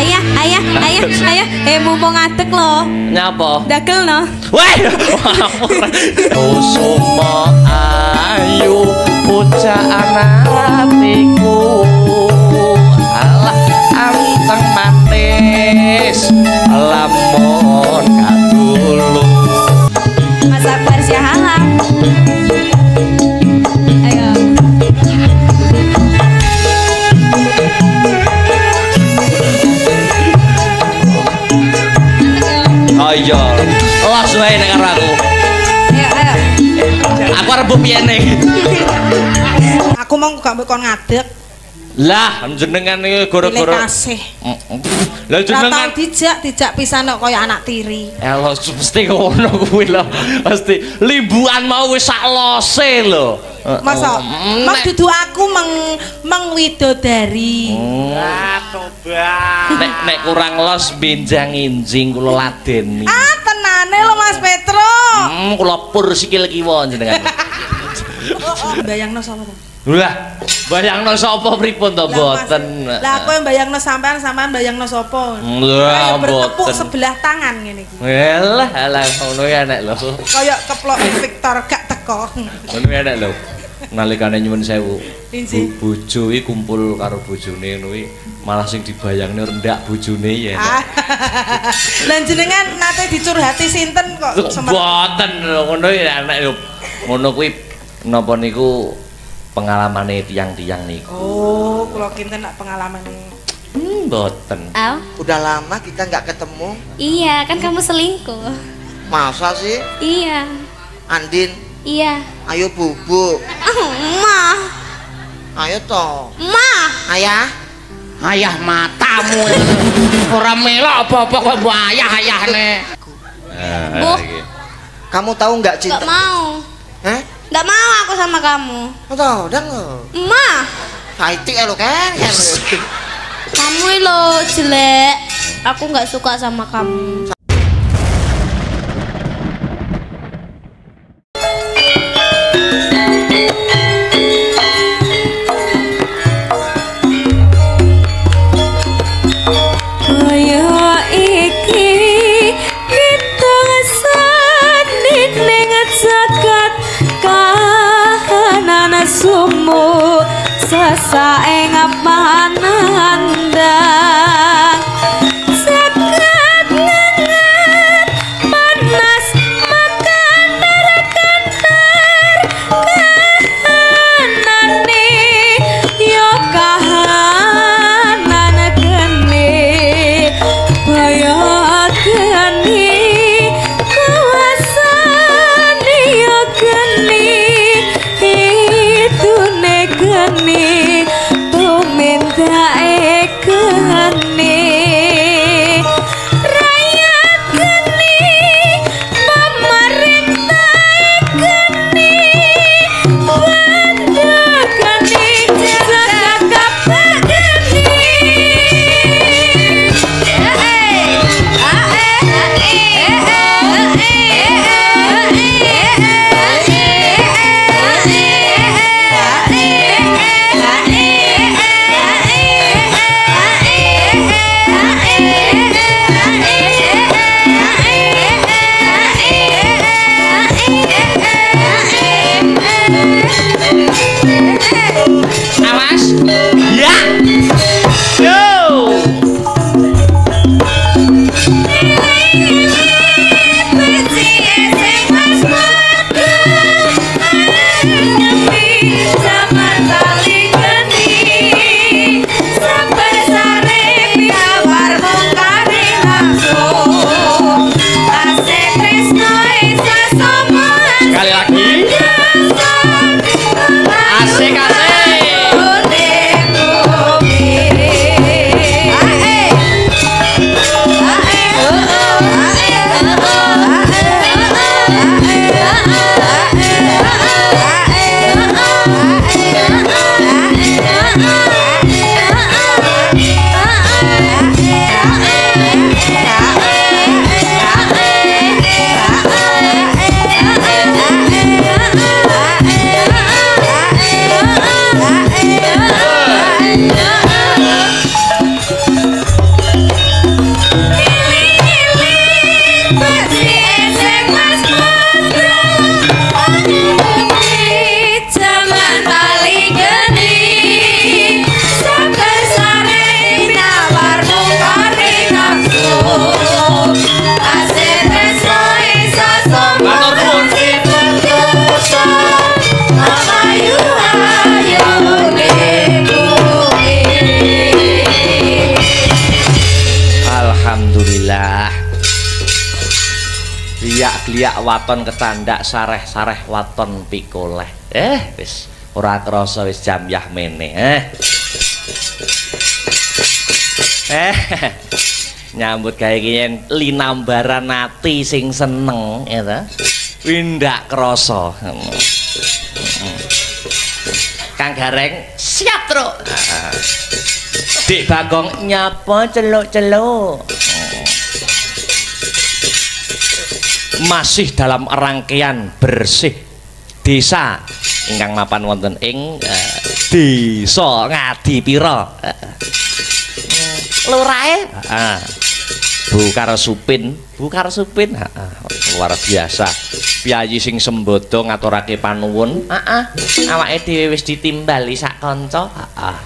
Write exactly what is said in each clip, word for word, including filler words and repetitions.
Ayah, ayah, ayah, ayah. Eh mumpung ngadeg lho. Nyapa? Dagel no. Weh. Kusuma ayu bocah anatiku. Alah anteng manis lamun kadulu. Mas Akbar Syahalang. Ayo. Ayo, los wae nek karo aku. Ayo, ayo. Aku arep piyene. Aku mau gak kon ngadeg. Lah, jenengan iki gara-gara kasih. Lah jenengan dijak, dijak pisan kok kaya anak tiri. Elo mesti ngono kuwi lho. Mesti limbuan mau wis sak lose lho. Masa mak dudu aku meng mengwidodari. Ah, tobat. Nek nek kurang los benjang injing kula ladeni. Ah, tenane lho Mas Petro. Hmm, kula pur sikil kiwa jenengan. Bayangno sapa to? Lah, bayangno sapa pripun to mboten. Lah aku yang bayangno sampean, sampean bayangno sapa? Lah, bertepuk mboten. sebelah tangan ngene iki. Elah, alah ngono ya nek lho. Kaya keplok Victor gak teko. Ngono ya nek lho. Nalikane nyuwun sewu. Inji. Bojo iki kumpul karo bojone ngono iki malah sing dibayangne rendak bojone ya. Lah jenengan nate dicurhati sinten kok Mboten ngono ya nek lho. Ngono kuwi napa niku pengalamane tiang-tiang niku. Oh, kula kinten nak pengalaman. Hmm, mboten. Au. Udah lama kita nggak ketemu. Iya, kan kamu selingkuh. Masa sih? Iya. Andin, Iya. ayo bubuk. Ma. Ayo toh. Ma. Ayah. Ayah matamu. Ora melok apa-apa kok mbok ayah ayahne. Bu. Kamu tahu nggak cinta? Gak mau. Hah? Gak mau aku sama kamu. Tahu, dan lo. Ma. Saiti lo kan? Kamu lo jelek. Aku nggak suka sama kamu. Sumu sesae ngapanandang sakit Alhamdulillah. Gliak-gliak waton ketandak sareh-sareh waton pikoleh. Eh wis ora krasa wis jam yah mene. Eh. Eh. Nyambut gawe ki linambaran ati sing seneng ya ta. Kuwi ndak krasa. Kang Gareng siap, Truk. Dik Bagong nyapa celuk-celuk. Masih dalam rangkaian bersih desa ingkang mapan wonten ing uh, desa Ngadipira. Uh, Lurahe heeh. Bu Karsupin, Bu Karsupin heeh. Luar biasa. Piyayi sing sembodo ngaturake panuwun. Heeh. Awake dhewe wis ditimbali sak kanca. Heeh.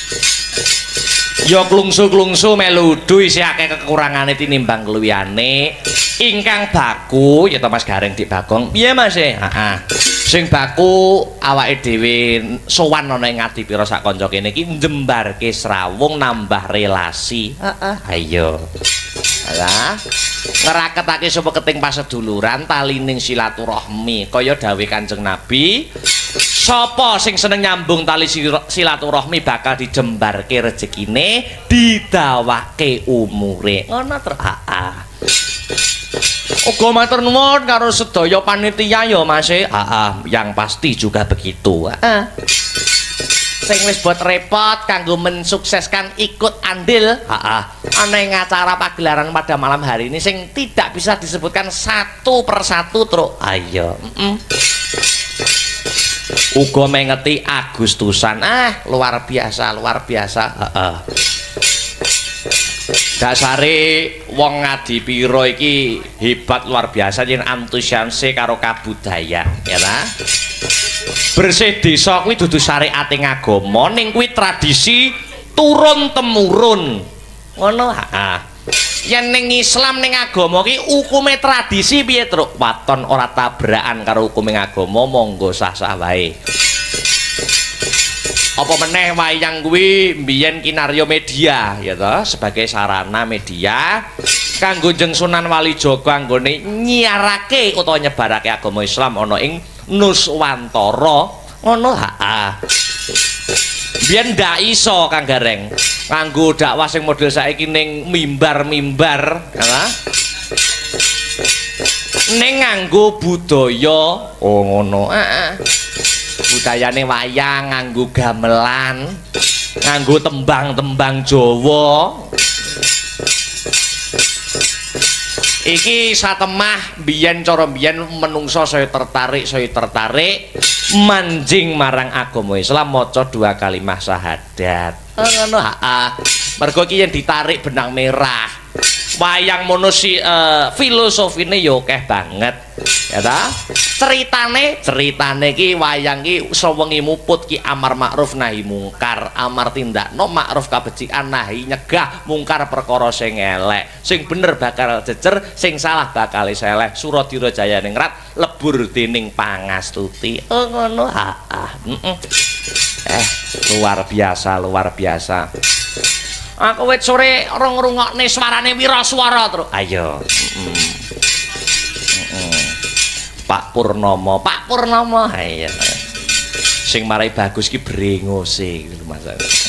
Ya klungsu-klungsu melu duwi isih akeh kekurangane tinimbang keluyane. Ingkang baku ya Mas Gareng Dik Bagong. Piye Mas? Heeh. Sing baku awake dhewe sowan ana ing Ngadipira sak kanca kene iki njembarke srawung nambah relasi. Heeh. Ayo. Alah. Ngeraketake sapa keting paseduluran talining silaturahmi kaya dawuh Kanjeng Nabi. Sapa sing seneng nyambung tali silaturahmi bakal dijembarke rezekine, didawake umure. Ngono terus. Heeh. Uga matur nuwun karo sedaya panitia ya Mas. Heeh, yang pasti juga begitu. Heeh. Sing wis buat repot kanggo mensukseskan ikut andil, heeh. Ana ing acara pagelaran pada malam hari ini sing tidak bisa disebutkan satu persatu, Truk. Ayo, heeh. Uga mengeti Agustusan. Ah, luar biasa, luar biasa. Heeh. Dasare wong Ngadipira iki hebat luar biasa yen antusiase karo kabudayan, ya ta? Bersih desa kuwi dudu syariate agama, ning kuwi tradisi turun temurun. Ngono, heeh. Yen ning Islam ning agama ki hukume tradisi piye, Truk? Waton ora tabrakan karo hukume agama, monggo sah-sah wae. Apa meneh wayang kuwi mbiyen kinarya media ya toh sebagai sarana media kanggo njeng Sunan Walijaga anggone nyiarake utawa nyebarake agama Islam ana ing Nuswantara ngono ha. Biyen ndak iso Kang Gareng nganggo dakwah sing model saiki ning mimbar-mimbar ya. Ning nganggo budaya oh ngono heeh. Budayane wayang nganggo gamelan, nganggo tembang-tembang Jawa. Iki satemah biyen cara biyen menungso saya tertarik, saya tertarik manjing marang agama Islam maca dua kalimah syahadat. Ngono heeh. Mergo iki yen ditarik benang merah. Wayang mono si uh, filosofine yo akeh banget. Ya ta? Ceritane, ceritane ki wayang ki sewengi muput ki amar makruf nahi mungkar, amar tindakno makruf kabecikan nahi nyegah mungkar perkara sing elek. Sing bener bakal jejer, sing salah bakal seleh. Suradira Jaya ningrat lebur dening pangastuti. Oh ngono ha. Heeh. Eh, luar biasa, luar biasa. Aku wit sore ora ngrungokne swarane Wiraswara terus. Ayo. Heeh. Heeh. Pak Purnomo, Pak Purnomo. Ayo. Sing marai bagus ki brengose lho Mas.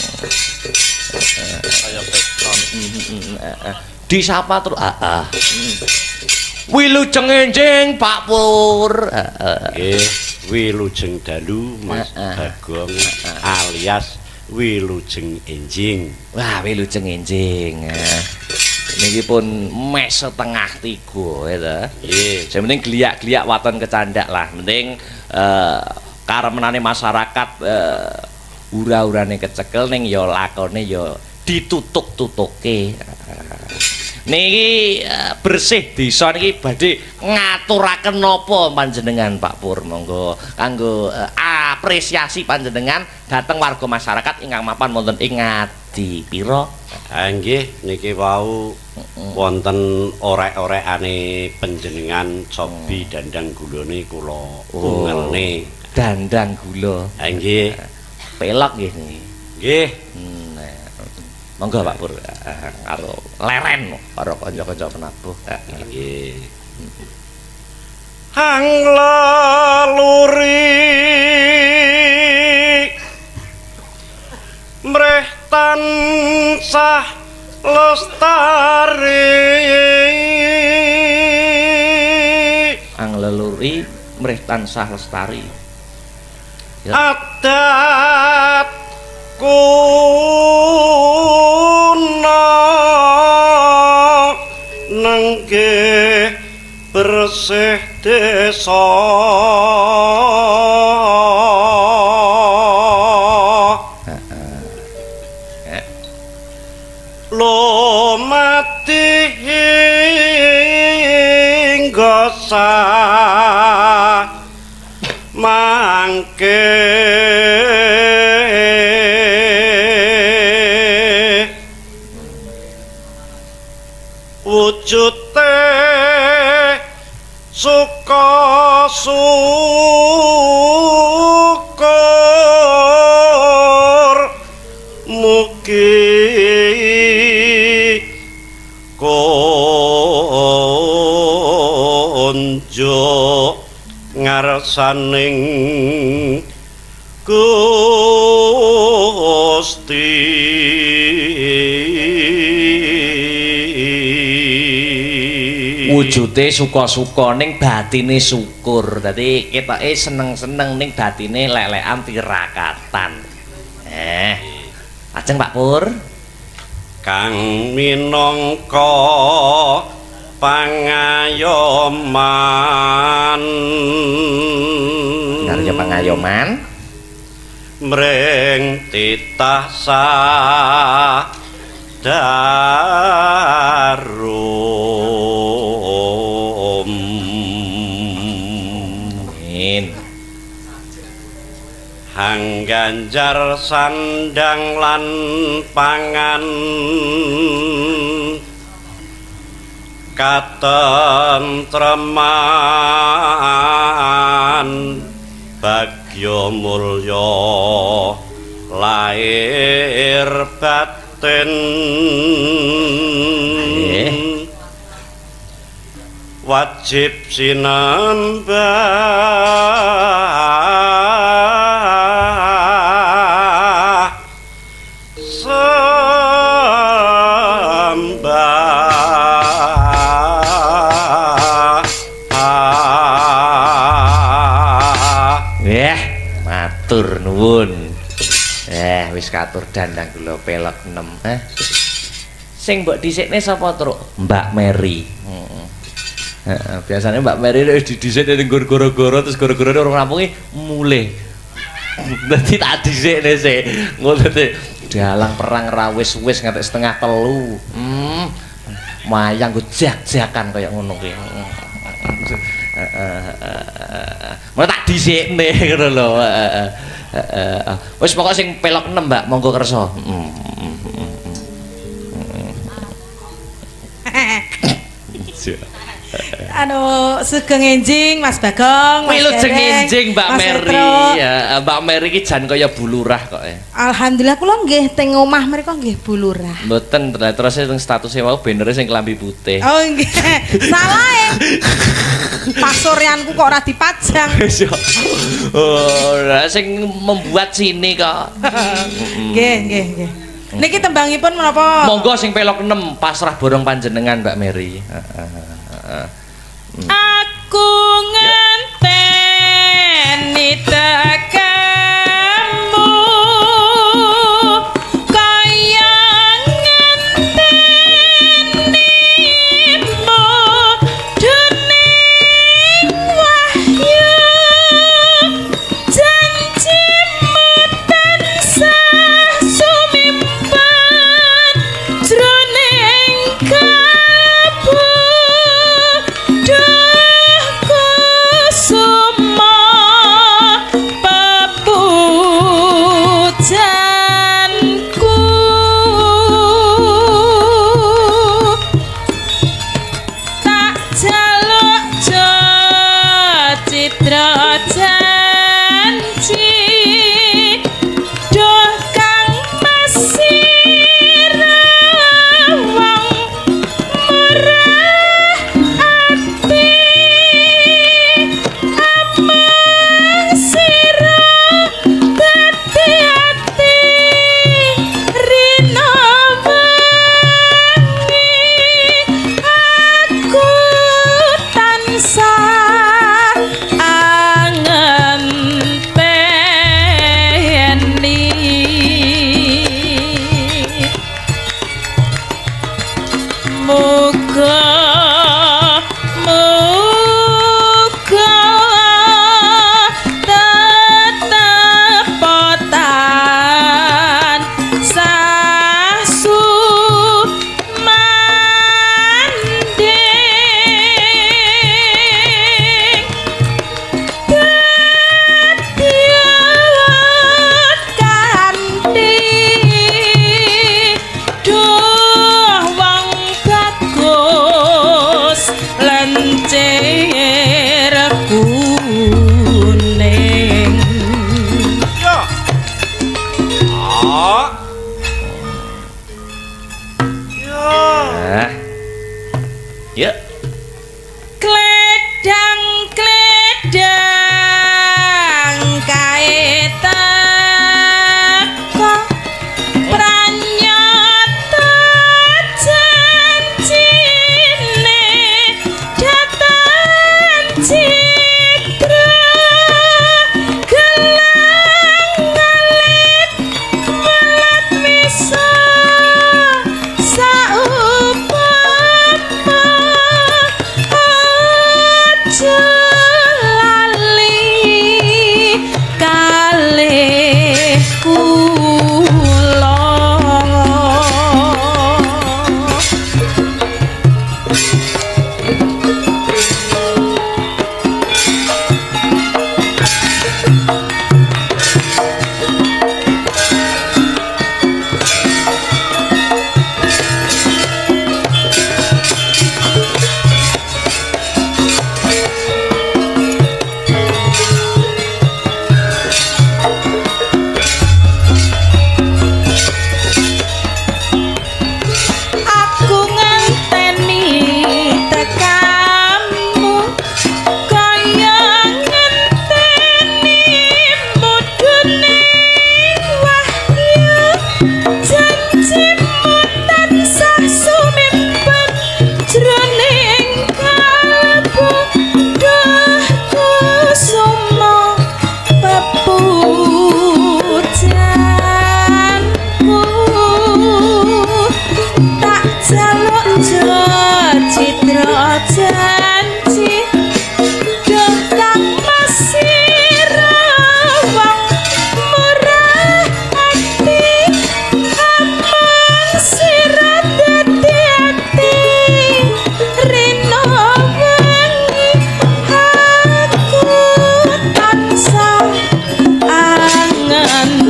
Kaya background. Heeh. Disapa terus. Heeh. Wilujeng enjing Pak Pur. Heeh. Nggih, wilujeng dalu Mas Bagong alias Wilujeng Enjing. Wah, Wilujeng Enjing. Niki pun mes setengah tiga ya ta. Nggih. Sing penting gliak-gliak waton kecandak lah. Penting eh karemenane masyarakat eh ura-urane kecekel ning ya lakone ya ditutuk-tutuke. Niki uh, bersih desa niki badhe ngaturaken napa panjenengan Pak Pur monggo kanggo uh, apresiasi panjenengan dhateng warga masyarakat ingkang mapan wonten ing Ngadipira. Ha nggih niki wau wonten orek-orekane panjenengan cobi dandang gulane kula ungelne. Dandang gula. Ha nggih. Pelok nggih niki. Nggih. Hmm, Monggo Pak Pur karo leren karo kanca-kanca penabuh. Nggih. Hang leluri mreh tansah lestari. Ang leluri mreh tansah lestari. Ya. Adat kuno nenggih bersih desa. Lo mati hingga sah mangke wujute suka syukur mugi konjo ngarsaning Gusti. Wujude suka-suka ning batine syukur. Dadi ketoke seneng-seneng ning batine lelekan tirakatan. Eh. Ajeng Pak Pur. Kang minangka pangayoman. Ngarep pangayoman mreng titah sadarum. Min hang ganjar sandang lan pangan katentreman bagya mulya lair batin. Wajib sinembah sembah. Weh, matur nuwun. Eh, wis katur dandang kula pelok enam. Eh. Sing mbok dhisikne sapa, Truk? Mbak Mary. Heeh. Heeh, biasane Mbak Mary wis didhisik ning goro-goro terus goro-gorone orang rampunge mulih. Dadi tak dhisikne sih. Ngono teh. Dalang perang ra wis-wis nganti setengah telu. Hmm. Mayang go jak-jakan kaya ngono kuwi. Mau tak dhisikne ngono lho. Heeh. Wis pokok sing pelok enam, Mbak, monggo kersa. Anu sugeng enjing Mas Bagong, Mas Wilujeng enjing Mbak Mas Mary. Petro. Ya, Mbak Mary iki jan kaya bulurah kok ya. Alhamdulillah kula nggih teng omah mriku nggih bulurah. Mboten terus sing statuse wau benere sing klambi putih. Oh nggih. Salah ya. Pasuryanku kok ora dipajang. Oh, sing membuat sini kok. Nggih, nggih, nggih. Niki tembangipun menapa? Monggo sing pelok enam pasrah borong panjenengan Mbak Mary. Aku ngenteni tekamu kaya ngentenimu dening wahyu janjimu tansah sumimpen jroning kalbu. Duh kusuma pepu muga muga tetepotan sasu manding dadiat kanthi duh wong bagus lencir kuning Ya. Ah. Ya. Nah. Yuk. Kledang kledang kae teko pranyata janjine datan citra gelang alit welat misa saupama aja lali kalih kula aku ngenteni tekamu kaya ngenteni mudune wahyu janjimu tansah sumimpen jroning kalbu duh kusuma pepujanku tak jaluk citra janji duh kang masira wong murah ati amang sira dadi ati rino wengi aku tansah angen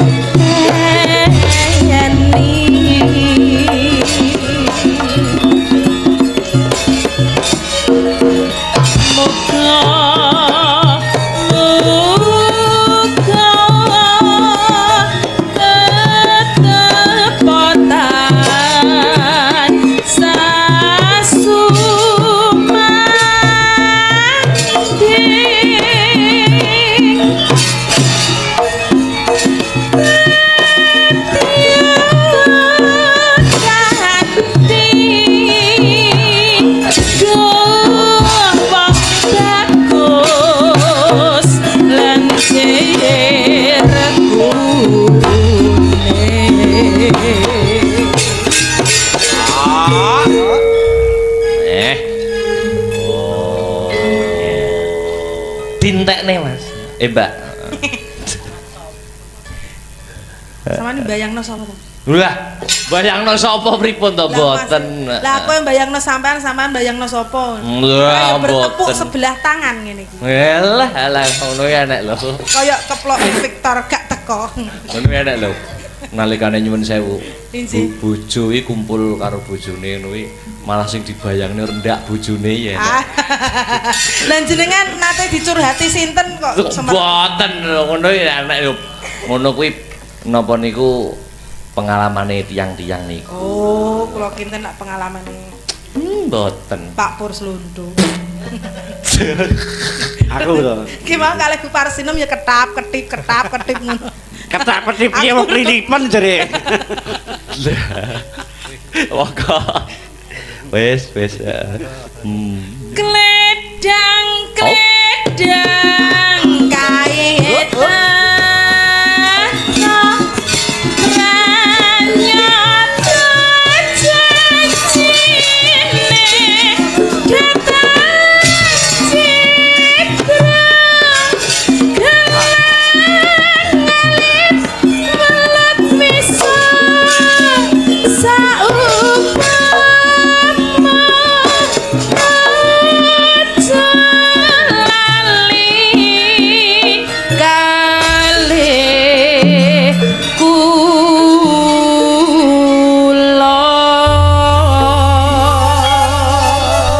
Eh. Oh. Dintekne, Mas. Eh, Mbak. Samane bayangno sapa to? Lah, bayangno sapa pripun to mboten. Lah aku yang bayangno sampean sampean bayangno sapa? Lah, Kayak bertepuk mboten. sebelah tangan ngene iki. Yalah, alah ngono ya nek lho. Kayak keploke Victor gak teko. Ngono ya nek lho. Nalikane nyuwun sewu. Inji. Bu- Bojo iki kumpul karo bojone ngono kuwi malah sing dibayangne rendak bojone ya. Ah. Lan jenengan nate dicurhati sinten kok semer- Mboten ngono ya nek lho. Ngono kuwi napa niku pengalamane tiyang-tiyang niku. Oh, kula kinten nak pengalamane Hmm, mboten. Pak Pur Slundo. Aku to. Ki mau kalih Bu Parsinem ya ketap ketip ketap ketip ngono. Ketak-ketip piye wong klinipan jare. Waka. Wes, wes. ya. Hmm. Kledang kledang kait pranyata janji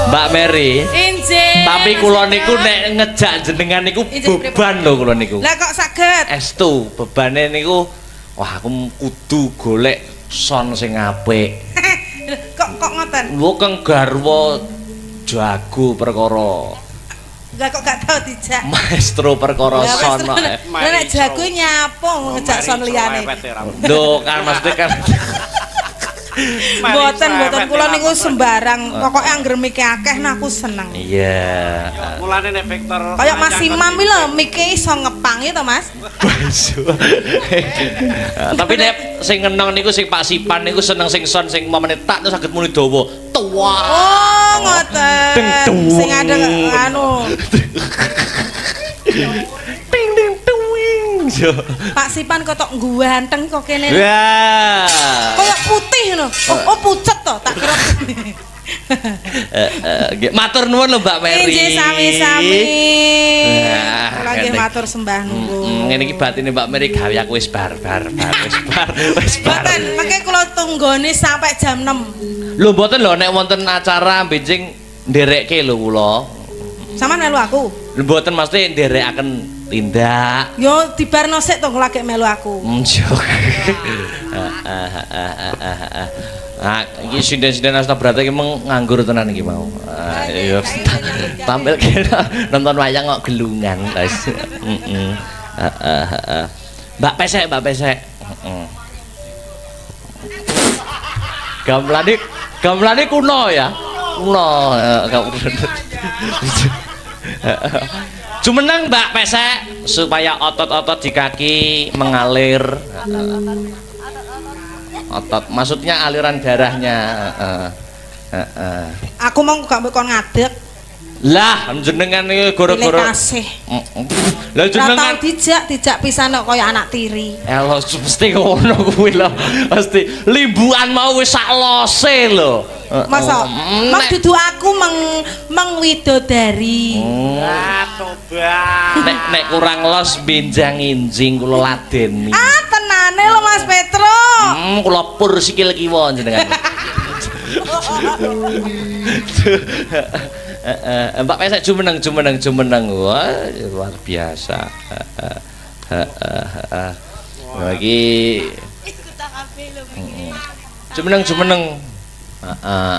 Mbak Mary. Injih. Tapi kula niku nek ngejak jenengan niku beban lho kula niku. Lah kok saged? Estu bebane niku wah aku kudu golek son sing apik. Kok kok ngoten? Lho kang garwa jago perkara. Lah kok gak tau dijak. Maestro perkara son. Lah nek jago nyapo ngejak son liyane. Lho kan maksudnya kan Mboten mboten kula niku sembarang, pokoke angger mike akeh nah aku seneng. iya. Mulane nek Victor Kayak Mas Imam iki lho mike iso ngepangi to Mas. Tapi nek sing ngenong niku sing Pak Sipan niku seneng sing son sing mamane tak terus saged muni dawa. Tua. Oh, ngoten. Deng deng. Sing ada anu. Ting ding tuwing. Pak Sipan kok tok ganteng kok kene. Ya. Kayak putih lho. Oh, oh pucet to, tak kira. Nggih, matur nuwun lho Mbak Mary. Injih sami-sami. Nah, Kula nggih ngene. matur sembah nuwun. Ngene iki batine Mbak Mary gawe aku wis bar bar bar wis bar wis bar. Mboten, mengke kula tunggone sampai jam enam. Lho mboten lho nek wonten acara benjing nderekke lho kula. Sampeyan melu aku. Lho mboten mesti nderekaken tindak. Yo dibarno sik to lagi melu aku. Njok. Ah, iki sinden-sinden Asta Brata iki meng nganggur tenan iki mau. Ah, iya. Tampil kena nonton wayang kok gelungan, guys. Heeh. Heeh, heeh. Mbak Pesek, Mbak Pesek. Heeh. Gamelane gamelane kuno ya. Kuno. Jumeneng Mbak Pesek supaya otot-otot di kaki mengalir. Otot maksudnya aliran darahnya. Heeh. Heeh. Aku mau gak kon ngadeg. Lah jenengan iki gara-gara kasih. Lah Ora jenengan tau dijak, dijak pisan kok kaya anak tiri. elo mesti ngono kuwi lho. Mesti limbuan mau wis sak lose lho. Masa? Mak dudu aku meng mengwidodari. Ah, tobat. Nek nek kurang los benjang injing kula ladeni. Ah, tenane lho Mas Petro. Hmm, kula pur sikil kiwa jenengan. Heeh, Mbak Pesek jumeneng jumeneng jumeneng. Wah, luar biasa. Heeh. Heeh, heeh. Lagi jumeneng jumeneng. Heeh.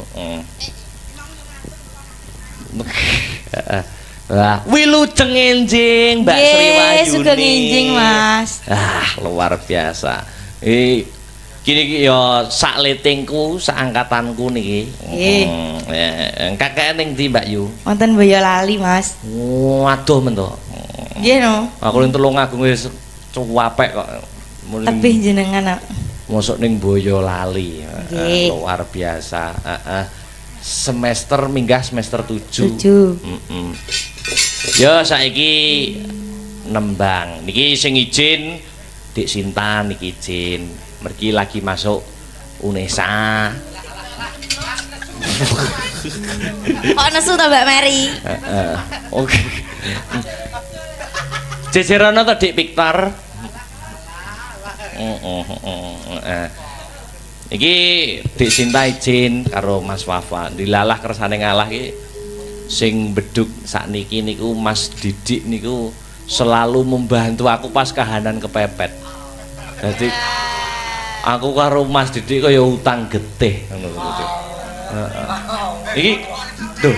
Heeh. Wah, wilujeng enjing Mbak Sri Wahyuni. Sugeng enjing Mas. Ah, luar biasa. Eh kini ya sak letingku, sak angkatanku niki. Nggih. Heeh, kakek ning ndi Mbak Yu? Wonten Boyolali Mas. Waduh men to. Nggih no. Aku ning Tulungagung wis cuwapek kok. Tebih jenengan. Mosok ning Boyolali. Nggih. Luar biasa. Heeh. Semester minggah semester tujuh. Tujuh. Heeh. Ya saiki nembang. Niki sing izin Dik Sinta niki izin. Mergi lagi masuk UNESA. Kok nesu to Mbak Mary? Heeh. Oke. Jejerono to Dik Victor. Heeh, heeh. Iki Dik Sinta izin karo Mas Wafa. Dilalah kersane ngalah iki sing beduk sakniki niku Mas Didik niku selalu membantu aku pas kahanan kepepet. Jadi aku karo Mas Didik kaya utang getih ngono lho. Heeh. Iki tuh.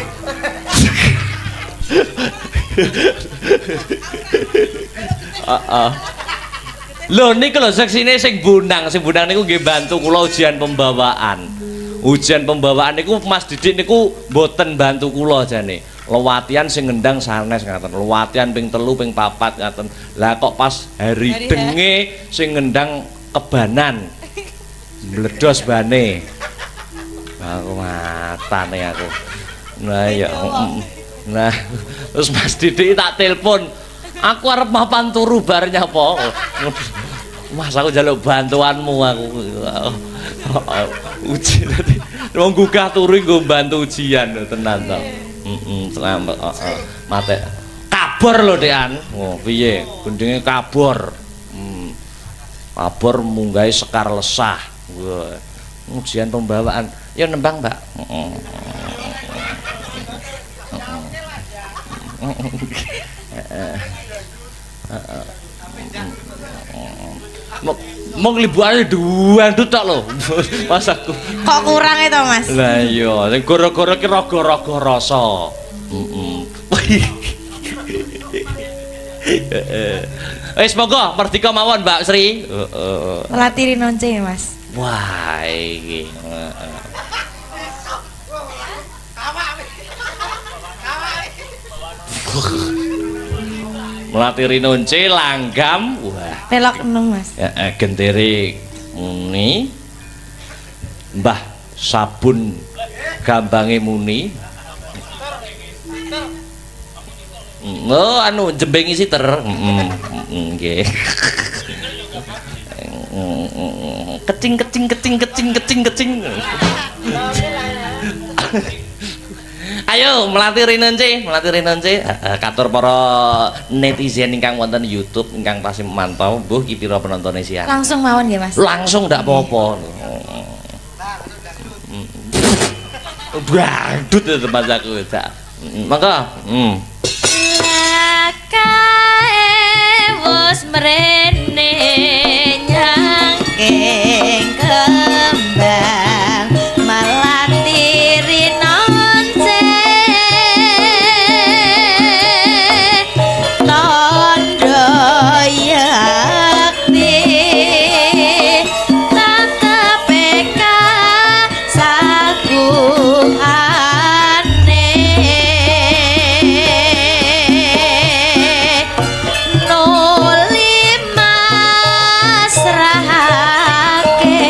Heeh. Lho niku lho seksine sing bundang, sing bundang niku nggih bantu kula ujian pembawaan. Ujian pembawaan niku Mas Didik niku mboten bantu kula jane. Lewatian sing ngendang sanes ngaten. Lewatian ping telu ping papat ngaten. Lah kok pas hari denge sing ngendang kebanan. Meledos bane. Aku matane aku. Nah ya. Nah, terus Mas Didik tak telepon. Aku arep mapan turu bar nyapa. Mas aku njaluk bantuanmu aku. Ujian tadi. Wong gugah turu nggo bantu ujian tenan to. Heeh, selamat. Heeh. Mate. Kabor lho Dekan. Oh, piye? Gendenge kabor. Hmm. Kabor munggahe sekar lesah. Wah. Ujian pembawaan. Ya nembang, Mbak. Heeh. Mong libane dua ndut tok lho. Mas aku. Kok kurang itu, Mas? Lah iya, sing gara-gara ki raga-raga rasa. Heeh. Wis monggo merdeka mawon Mbak Sri. Heeh. Melatih nonce, Mas. Wah, iki. Heeh. Melatih rinonce langgam. Wah. Pelok enam, Mas. Ya, eh, gendere muni. Mbah sabun gambange muni. Oh, anu jembeng isi ter. Heeh. Nggih. Kecing kecing kecing kecing kecing kecing. Ayo melatih rinonce, melatih rinonce. Katur para netizen ingkang wonten YouTube ingkang tasih mantau, mbuh ki pira penontone sian. Langsung mawon nggih, Mas. Langsung ndak apa-apa. Badut itu Mas aku. Mangga. Hmm. Lakae wis mrene nyangking kembang malatiri nonce tondo yakti tatepeka saguhane nuli masrahake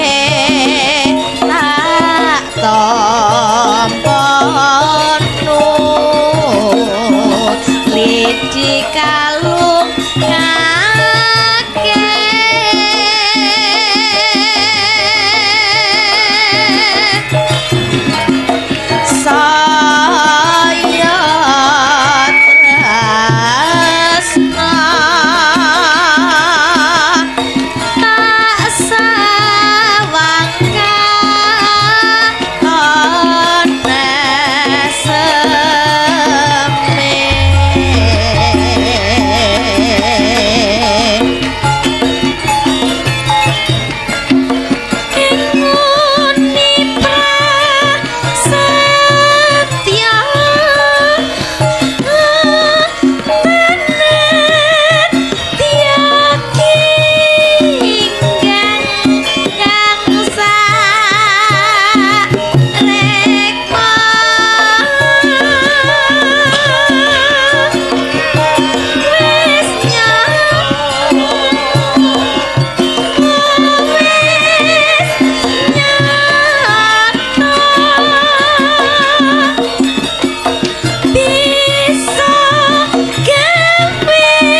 tak tompo nut lidi kalung ngake saya tresna tak sawangka oneseme inguni prasetya tenet tiaki ingkang kang sarekma wis nyata bisa gawe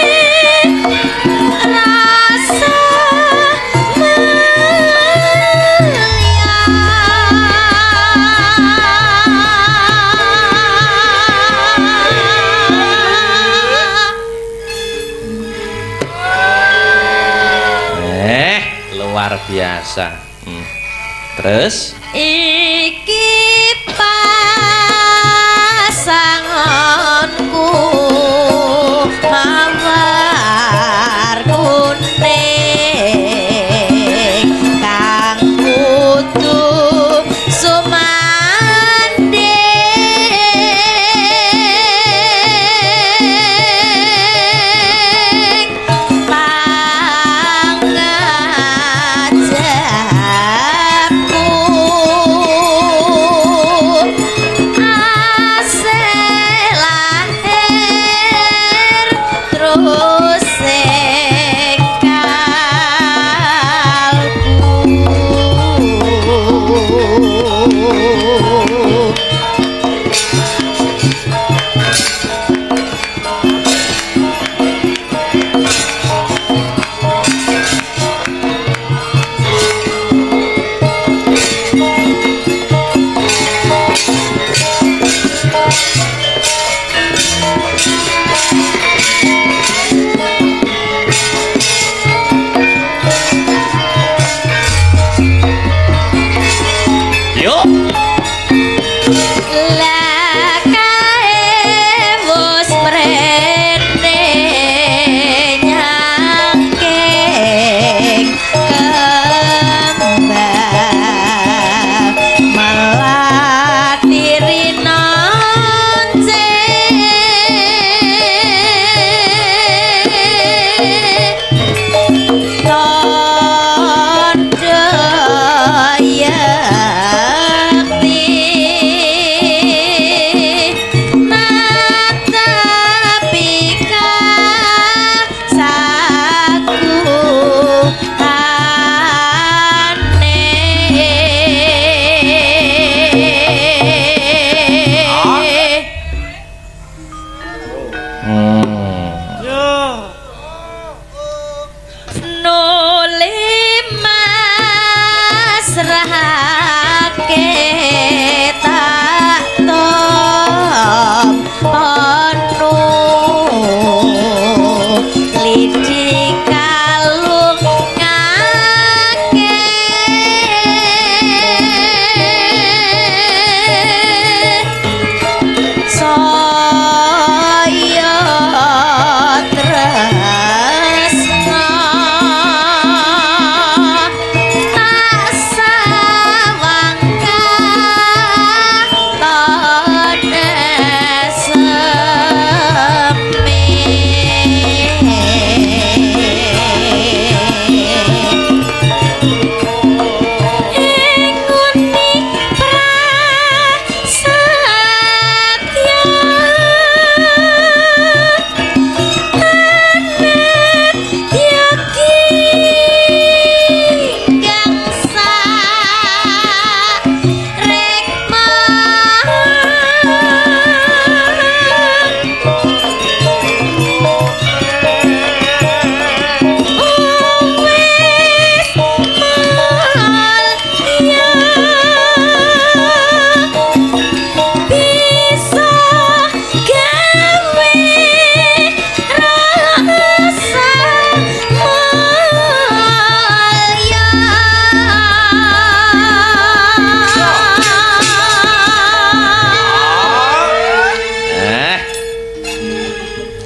rasa Eh, luar biasa. Hmm. Terus iki pasanganku mawar kuning kang kudu sumanding pangajabku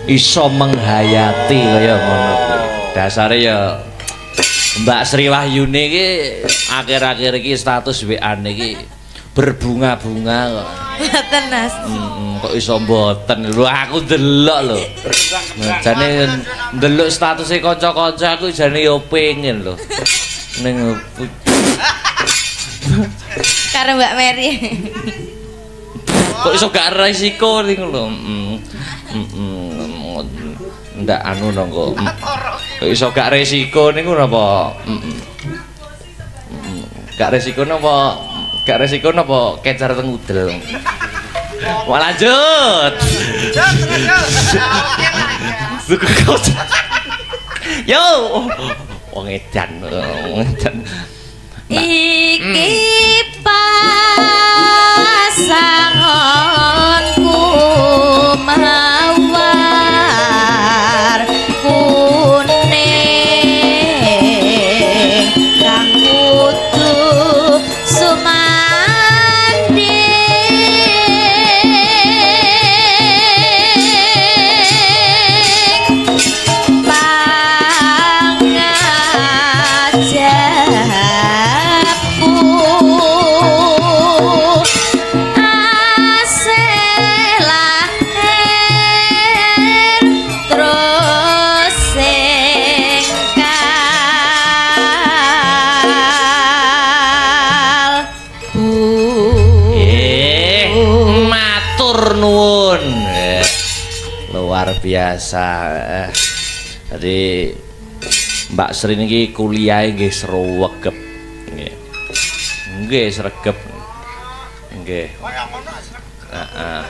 iso menghayati kaya ngono kuwi. Dasare ya Mbak Sri Wahyuni iki akhir-akhir iki status W A-ne iki berbunga-bunga kok. Mboten Mas. Heeh, kok iso mboten lho aku delok lho. Jane ndelok statuse kanca-kanca aku jane yo pengen lho. Ning Karo Mbak Mary. kok iso gak resiko ning lho. Heeh. Ndak anu nongko. Kok iso gak resiko niku napa? Heeh. Gak resiko napa? Gak resiko napa kecar teng udel. Wah lanjut. Yo. Wong edan, wong edan. Iki pasanganku mawar kuning kang kudu sumanding nuwun. Eh, luar biasa. Eh, jadi Mbak Sri niki kuliah nggih sregep. Nggih. Nggih sregep. Nggih. Heeh.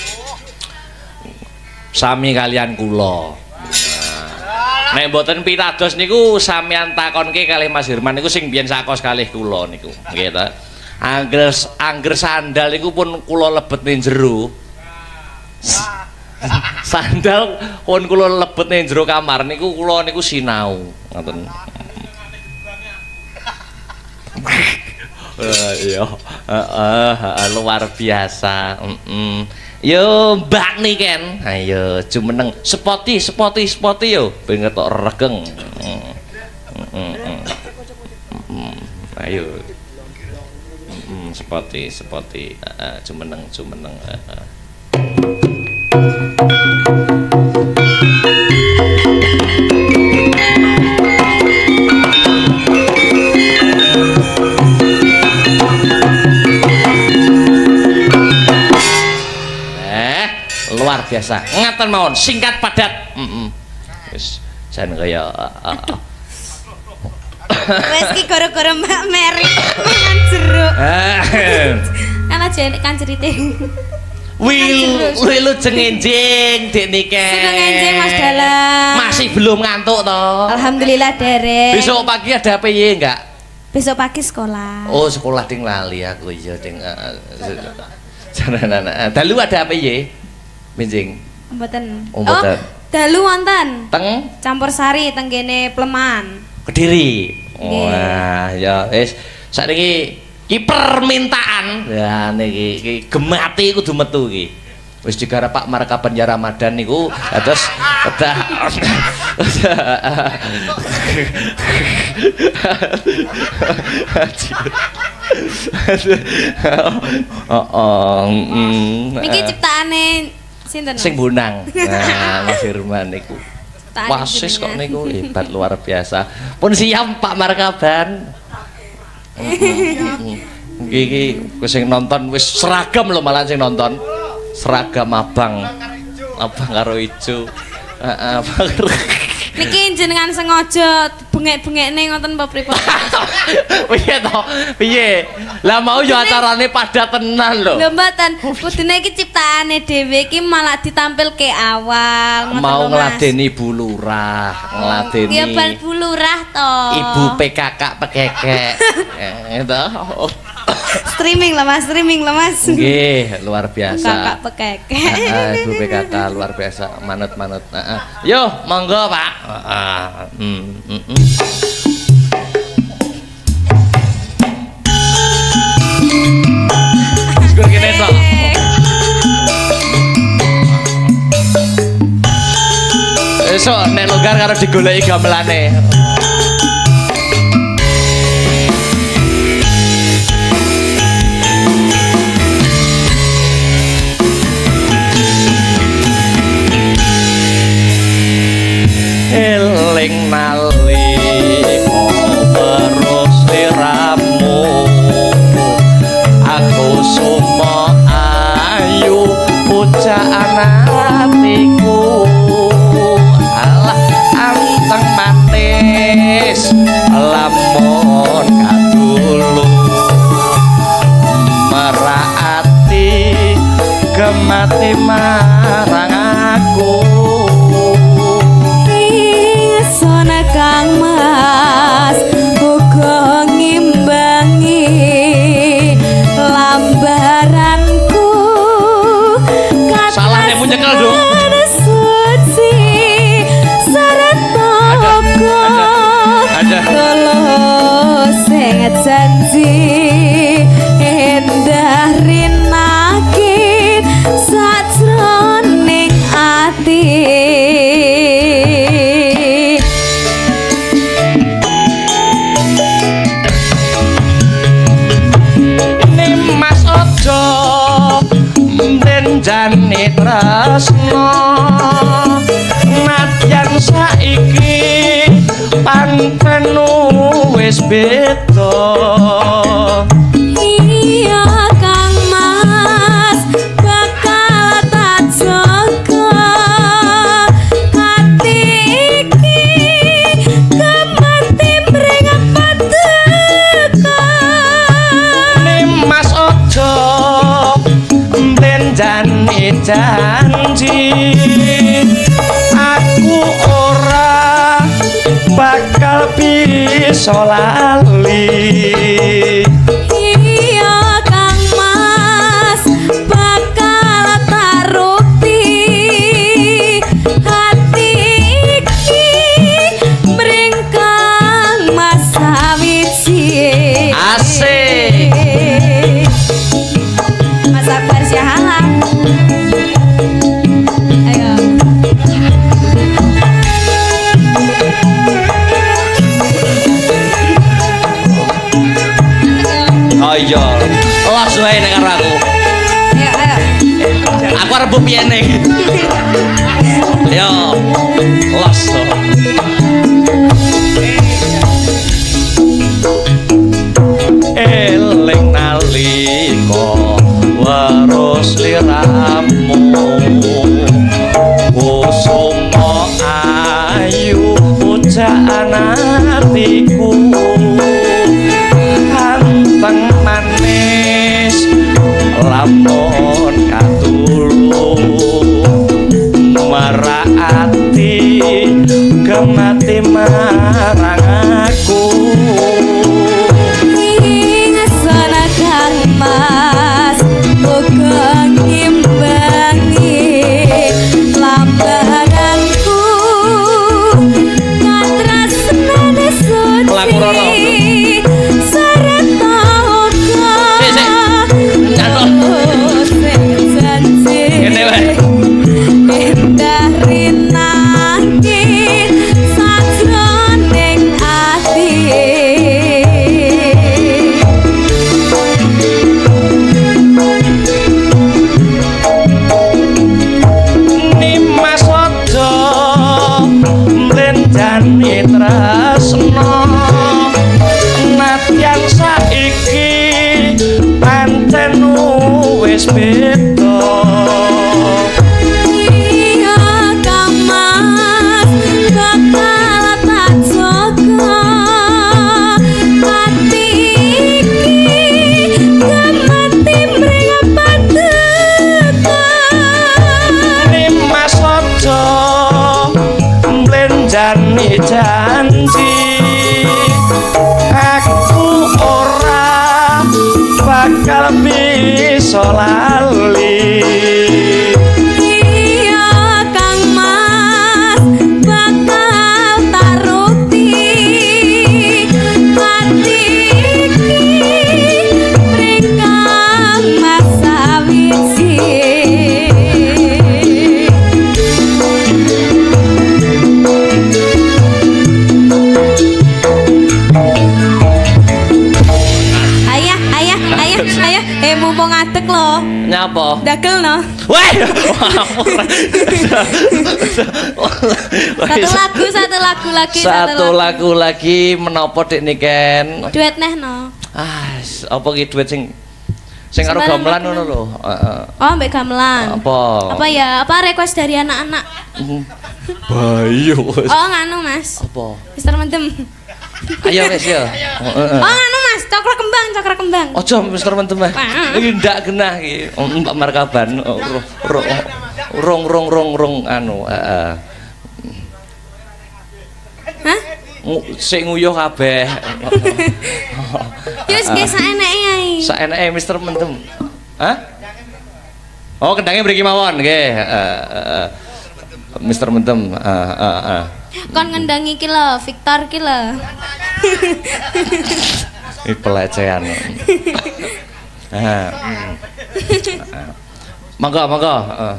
Sami kalian kula. Nah, nek mboten pitados niku sampeyan takonke kalih Mas Hirman niku sing biyen sakos kalih kula niku. Nggih ta. Angger angger sandal niku pun kula lebet ning jero. Sandal pun kula lebet ning jero kamar niku kula niku sinau ngoten. Eh iya, heeh luar biasa. Heeh. Yo Mbak Niken, ayo jumeneng sepoti sepoti sepoti yo ben ketok regeng. Heeh. Ayo. Hmm, sepoti sepoti uh, jumeneng jumeneng uh, eh luar biasa ngaten mawon singkat padat. Heeh. Wis jan kaya uh, uh. Wes ki gara-gara Mbak Mary mangan jeruk. Kan aja nek kan cerite. Wil, lu cengenjing Dik Niken. Cengenjing Mas Dalam. Masih belum ngantuk toh? Alhamdulillah derek. Besok pagi ada P Y enggak? Besok pagi sekolah. Oh, sekolah ding lali aku iya ding. Jangan dalu ada P Y? Benjing. Mboten. Oh, mboten. Dalu wonten. Teng Campur sari teng kene Pleman. Kediri. Wah, ya wis sakniki ki permintaan. Ya niki iki gemati kudu metu iki. Wis digarap Pak Markaban ya Ramadan niku terus udah Oh, oh, niki ciptaane sinten? Sing Bonang. Nah, Mas Firman niku. Wasis kok niku hebat luar biasa. Pun siap Pak Markaban. Iki wis sing nonton wis seragam lho malah sing nonton. Seragam abang. Abang karo ijo. Heeh. Niki jenengan sengaja bengek-bengekne ngoten apa pripun? Piye to? Piye? Lah mau yo acarane pada tenan lho. Lho mboten, kudune iki ciptaane dhewe iki malah ditampilke awal ngoten mau lho, Mas. ngladeni Bu Lurah, ngladeni. Ya bal Bu Lurah to. Ibu P K K pekekek. Eh to. Streaming lah Mas, streaming lah Mas. Nggih, luar biasa. Kakak pekeke. Heeh, Ibu P K K luar biasa, manut-manut. Heeh. Yo, monggo, Pak. Heeh. Hmm, heeh. Gur kene to. Besok nek longgar karo digoleki gamelane. Eling nalika terus liramu aku sumo ayu pujaan atiku alah anteng manis lamun kadulu meraati gemati marang aku Kang Mas uga ngimbangi lambaranku salahnya punya kaldo suci sarata ada tulus sing janji endah rinakin sajroning ati jane tresno nadyan saiki pancen wis beda iya Kang Mas bakal tak jaga hati iki kemati mring padeka Nimas ojo jane janji aku ora bakal bisa lali iya Kang Mas bakal tarukti hati iki mring Kang Mas sawiji asik Mas Akbar Syahalang ayo ayo los wae nek karo aku ayo ayo aku arep piyene yo los eling nalika warus liramu kusuma ayu pujaan atiku anteng manis lamun katulu meraati gemati marang aku sana Kang Mas uga ngimbangi lambaranku katrasnane suci sarata uga janji ngene wae endah rinakin sajroning ati Nimas ojo mlenjani tresno nadyan saiki pancen wis beda iya Kang Mas bakal tak jaga hati iki gemati mring padeka Nimas ojo mlenjani janji aku ora bakal bisa lali ngadeg lho. Nyapa? Dagelno. Weh. Satu lagu, satu lagu lagi, Satu lagu lagi menapa Dik Niken? Duet nehno. Ah, apa ki duet sing sing karo Sembarang gamelan lagu. ngono lho. Heeh. Oh, mbek gamelan. Apa? Apa ya? Apa request dari anak-anak? Bayu. Oh, nganu Mas. Apa? Mister Mendem. Ayo wis ya. Heeh. Oh, nganu Mas, cokro kembang, cokro kembang. Ojo Mister Mentem. Iki ndak genah iki. Mbak Markaban. Rong rong rong rong anu, heeh. Hah? Sing nguyuh kabeh. Ya wis nggih saeneke ae. Saeneke Mister Mentem. Hah? Oh, kendangnya mriki mawon nggih. Heeh. Mister Mentem, heeh heeh. Kon ngendangi ki lho, Victor ki lho. Ini pelecehan. Ah. Monggo, monggo. Uh.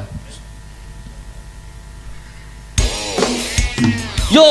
Yo.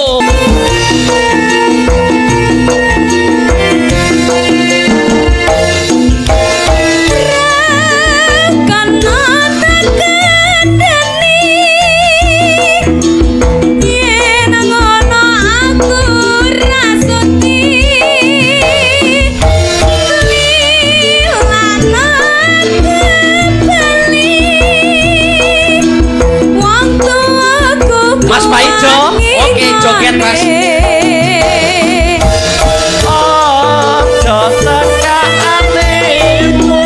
Mas Paijo, oke joget Mas. Ojo teka atimu,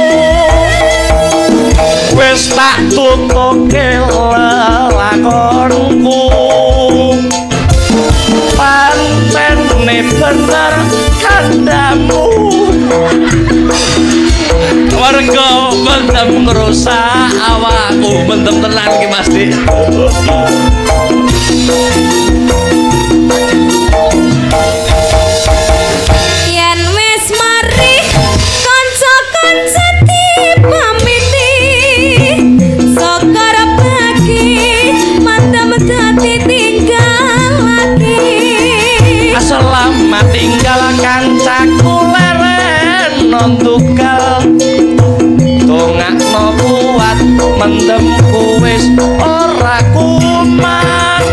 wis tak tutuke lelakonku. Pancene bener kandamu, warga mendem ngerusak awakku, mendem tenan ki Mas Dik. Yen wis mari kanca-kanca dipamiti, syukur bagi mendem dadi tinggal lagi. Selamat tinggal kancaku leren non tunggal, dongakno kuat mendemku wis ora kumat.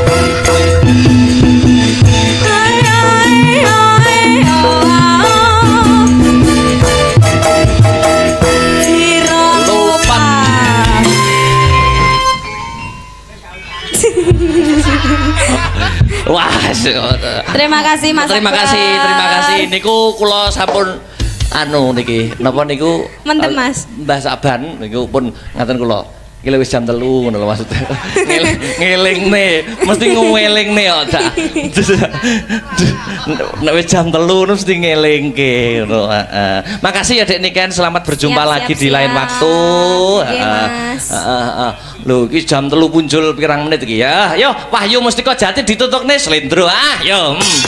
Wah, Terima kasih Mas. terima kasih, terima kasih. Niku kula sampun anu niki, napa niku? Mendem, Mas. Mbah Saban niku pun ngaten kula. Iki wis jam telu ngono lho maksudnya. Ngelingne, mesti ngelingne kok dak. Nek wis jam telu mesti ngelingke ngono, heeh. Makasih ya Dek Niken, selamat berjumpa Siap, lagi siap, di lain siap. waktu. Nggih, Mas. Heeh, heeh. Lho iki jam telu punjul pirang menit iki ya. Yo, Wahyu Mustika Jati ditutupne slendro ah. Yo. Hmm.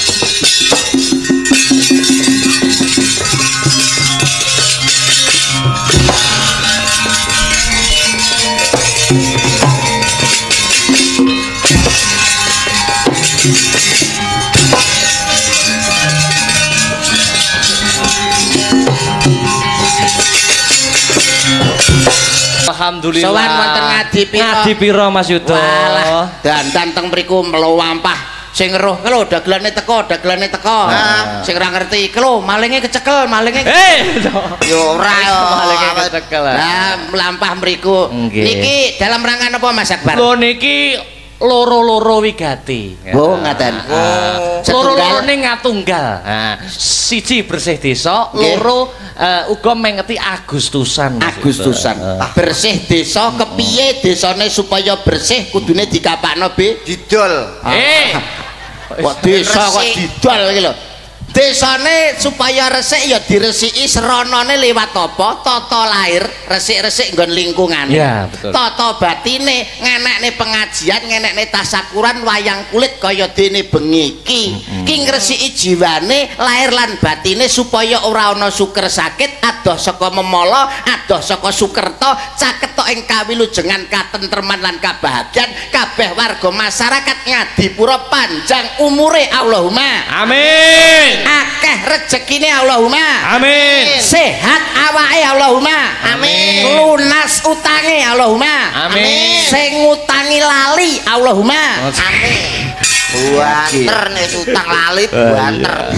Alhamdulillah. Sowan wonten ngadi pira? Ngadi pira Mas Yudo? Walah, dandan teng mriku melowampah. Sing ngeruh ki lho dagelane teko, dagelane teko. Nah, sing ora ngerti ki lho malinge kecekel, malinge. Eh, Yo ora yo. Malinge kecekel. Nah, melampah mriku. Nggih. Niki dalam rangka napa Mas Akbar? Lho niki loro-loro wigati. Oh, ngaten. Oh, Loro-loro ning ngatunggal. Nah, siji bersih desa, loro uh, uga mengeti Agustusan. Agustusan. Uh, Bersih desa kepiye desane supaya bersih kudune dikapakno Be? Didol. Eh, Kok desa kok didol iki lho. Desane supaya resik ya diresiki seronone lewat apa? Tata lair, resik-resik nggon lingkungan. Ya, betul. Tata batine, ngenekne pengajian, ngenekne tasakuran wayang kulit kaya dene bengi iki. Ki ngresiki jiwane, lair lan batine supaya ora ana suker sakit, adoh saka memala, adoh saka sukerta, caketok ing kawilujengan katentreman lan kabahagiaan kabeh warga masyarakat Ngadipura panjang umure Allahumma. amin. Akeh rezekine Allahumma. Amin. Sehat awake Allahumma Amin. lunas utange Allahumma Amin. sing ngutangi lali Allahumma Amin. Buanter nek utang lali buanter.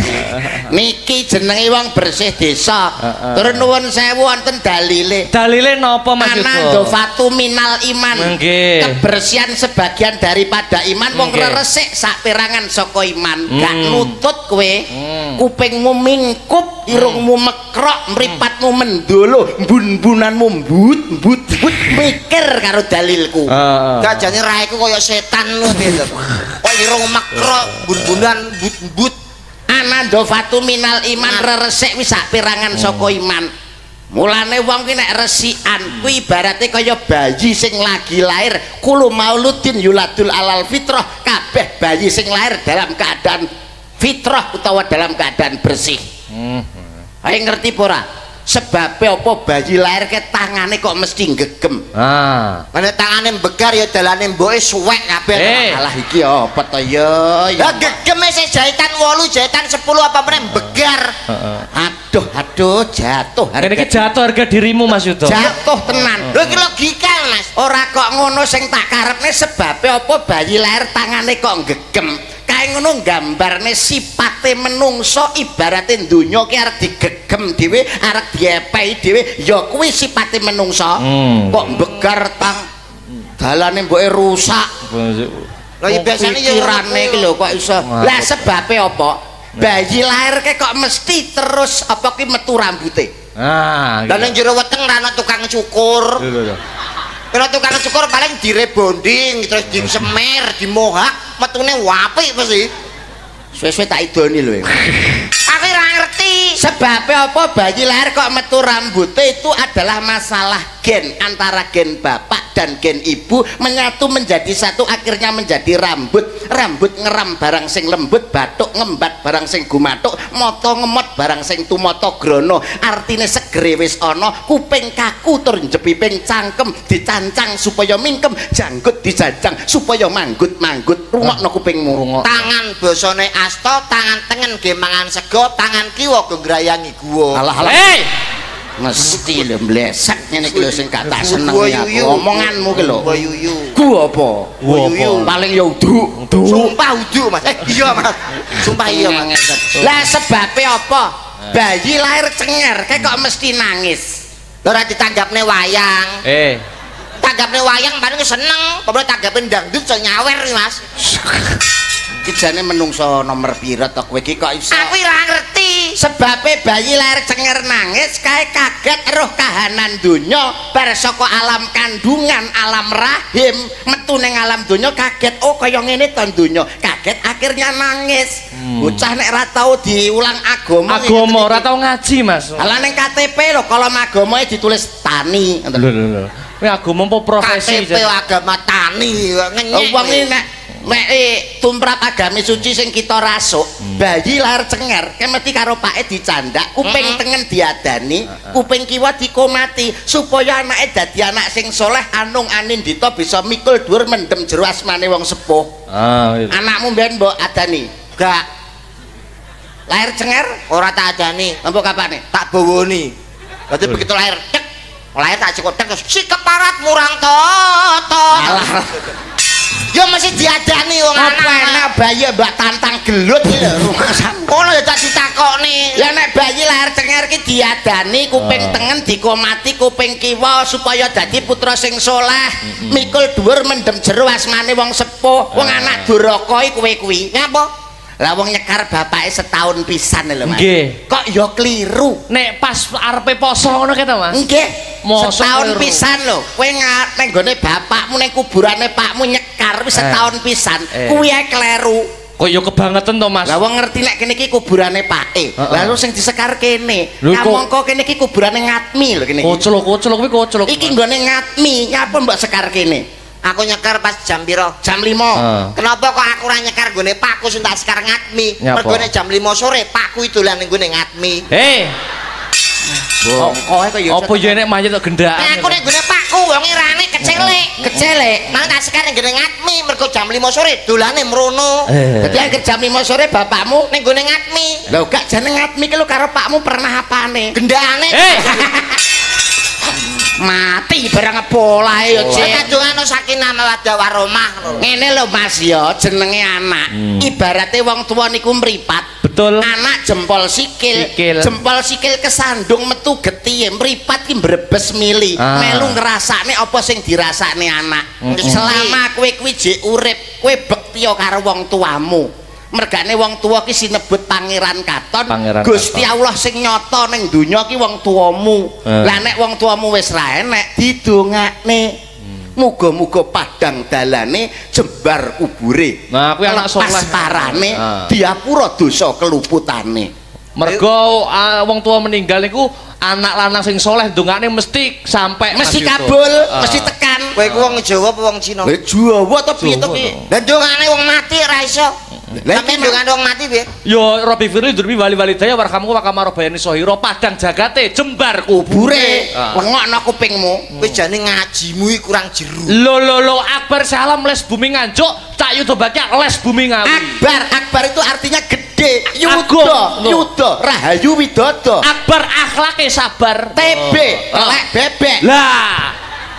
Niki jenenge wong bersih desa. Tur nuwun sewu wonten dalile. Dalile napa Mas Yudo? Anandofatu minal iman. Nggih. Kebersihan sebagian daripada iman wong Nggih. resik sak perangan saka iman. Hmm. Gak nutut kowe. Hmm. Kupingmu mingkup, irungmu mekrok, mripatmu mendolo, mbun-bunanmu mbut, mbut, mbut mikir karo dalilku. Heeh. Gak jane raiku koyo setan lho gitu. Kok irung makrok bun-bunan but-but. Anandofatu minal iman reresik wis sak perangan saka iman. Mulane wong ki nek resikan kuwi ibarate kaya bayi sing lagi lahir, kulo mauludin yuladul alal fitrah, kabeh bayi sing lahir dalam keadaan fitrah utawa dalam keadaan bersih. Hmm. Ayo ngerti apa ora? Sebabnya apa bayi lahir ke tangane kok mesti gegem. Ah. Mane tangane mbegar ya dalane mboke suwek kabeh. Eh. Alah iki apa to ya? Lah gegeme sing jahitan wolu, jahitan sepuluh apa meneh mbegar. Heeh. Aduh, aduh jatuh Ini harga. jatuh harga dirimu Mas Yudo. Jatuh tenan. Lho iki logika Mas. Ora kok ngono sing tak karepne sebabnya apa bayi lahir tangane kok gegem. Kae ngono gambarne sipate menungso ibarate donya ki arep digegem dhewe, arep diepehi dhewe, ya kuwi sipate menungso. Hmm. Kok mbegar tang dalane mboke rusak. Lah ya biasane ya pikirane iki lho kok iso. Lah sebabe apa? Bayi lahir ke kok mesti terus apa ki metu rambute. Ah. Lah ning jero weteng ra ana tukang cukur. Lho lho. Kalau tukang cukur paling direbonding terus disemer, dimohak, metune apik mesti. Suwe-suwe tak idoni lho. Aku ora ngerti. Sebabnya apa bayi lahir kok metu rambutnya itu adalah masalah gen antara gen bapak dan gen ibu menyatu menjadi satu akhirnya menjadi rambut. Rambut ngeram barang sing lembut, batuk ngembat barang sing gumatuk, moto ngemot barang sing tumoto grono. Artine segere wis ana, kuping kaku tur njepiping cangkem dicancang supaya mingkem, janggut dijajang supaya manggut-manggut. Rungokno kupingmu. Tangan bosone asta, tangan tengen ge mangan sego, tangan kiwa go ngrayangi guwa. Alah alah. Hei. Mesti lho mleset ngene iki lho sing gak tak seneng Gua ya. yuyu. Omonganmu ki lho. Gua yuyu. Ku apa? Gua apa? Paling ya uduk. Sumpah udu Mas. Eh iya Mas. Sumpah iya Mas. Lah sebabnya apa? Bayi lahir cenger, kayak kok mesti nangis. Ora ditanggapne wayang. Eh. Tanggapne wayang paling seneng, pokoknya tanggapin dangdut so nyawer nih Mas. Iki jane menungso nomor pira to kowe iki kok iso? Aku ora ngerti. Sebabe bayi lahir cenger nangis kae kaget roh kahanan donya bar saka alam kandungan alam rahim metu ning alam donya kaget oh kaya ngene to donya kaget akhirnya nangis. Bocah nek ora tau diulang agama Agama ora tau ngaji Mas. ala ning K T P lho kalau agamae ditulis tani ngoten Lho lho lho. Kuwi agama apa profesi? K T P agama tani ngenyek. wong iki nek nek tumrap agami suci sing kita rasuk bayi lahir cenger ke mesti karo pake dicandak kuping tengen diadani kuping kiwa dikomati supaya anake dadi anak sing soleh anung anindita bisa mikul dhuwur mendem jero asmane wong sepuh. Ah, iya. Anakmu mbiyen mbok adani Gak lahir cenger ora tak adani, mbok kapane tak bawoni. Berarti begitu lahir cek, lahir tak cekot terus si keparat murang toto. Yo mesti diadani wong apa anak. enak bayi mbak tantang gelut iki lho rumah sampe. Ono ya tak ditakoni. Lah nek bayi lahir cenger ki diadani kuping tengen dikomati kuping kiwa supaya dadi putra sing soleh mikul dhuwur mendem jero asmane wong sepuh wong anak duraka iki kowe kuwi ngapa lah wong nyekar bapake setahun pisan lho Mas Nggih. kok ya kliru Nek pas arepe poso ngono kene Mas. nggih Mosok setahun kliru. pisan lho kowe nang nggone bapakmu ning kuburane pakmu nyekar wis setahun pisan Eh. kuwi ae kleru. Kok yo kebangetan to Mas. Lah wong ngerti nek kene iki kuburane pake. Heeh. Lalu sing disekar kene. Lho, kok- Kamangka kene iki kuburane ngatmi lho kene iki. Koclok koclok kuwi koclok. Iki nggone ngatmi. Nyapa mbok sekar kene? Aku nyekar pas jam piro? Jam lima. Heeh. Kenapa kok aku ora nyekar gone pakku sing tak sekar ngatmi? Nyapa? Mergo nek jam lima sore pakku itu dolan ning gone ngatmi. Hei. Bongkoe kok ya. Apa yo nek mayit tok gendaan. Nek aku nek gone pakku wong irane kecelek. Kecelek. Nang tak sekarang gene ngatmi mergo jam lima sore dolane mrono. Dadi anggere jam lima sore bapakmu ning gone ngatmi. lho gak jeneng ngatmi ki lho karo pakmu pernah apane? Gendane. Mati barang polahe yo cek. Kadungane sakinah mawaddah warahmah ngono. Ngene lho Mas yo jenenge anak. Ibarate wong tuwa niku mripat. Betul. Anak jempol sikil, Sikil. jempol sikil kesandung metu getihe mripat ki mbrebes mili. Ah. Melu ngrasakne apa sing dirasakne anak. Selama kowe kuwi jek urip, kowe bektiya karo wong tuamu. Mergane wong tuwa ki sinebut Pangeran Katon. Pangeran Gusti Katon. Allah sing nyata ning donya ki wong tuamu. Eh. Lah nek wong tuamu wis ra enek didongakne. Muga-muga padang dalane jembar kubure. Nah, kuwi anak Lepas soleh. parane Ah. diapura dosa keluputane. Mergo uh, wong tua meninggal niku anak lanang sing soleh ndongane mesti sampai Mesti Mas Yuto. kabul, Ah. mesti tekan. Kowe ku wong Jawa apa wong Cina? Lah Jawa to piye to Jawa piye? to. Lah dongane wong mati ra iso. Lah Tapi iki dongane wong mati piye? Yo Robi Firly durbi wali-wali daya warhamku wakamaro bayani sohiro padang jagate jembar kubure. kubure Ah. lengokno kupingmu. Kowe jane ngajimu iki kurang jeru. Lo lo lo Akbar salam les bumi ngancuk, Cak Yudo Bakya les bumi ngawi. Akbar, akbar itu artinya gede. Agung. Yuda, Loh. Yuda, Rahayu Widodo. Akbar akhlake sabar. T B, Oh. telek bebek. Lah.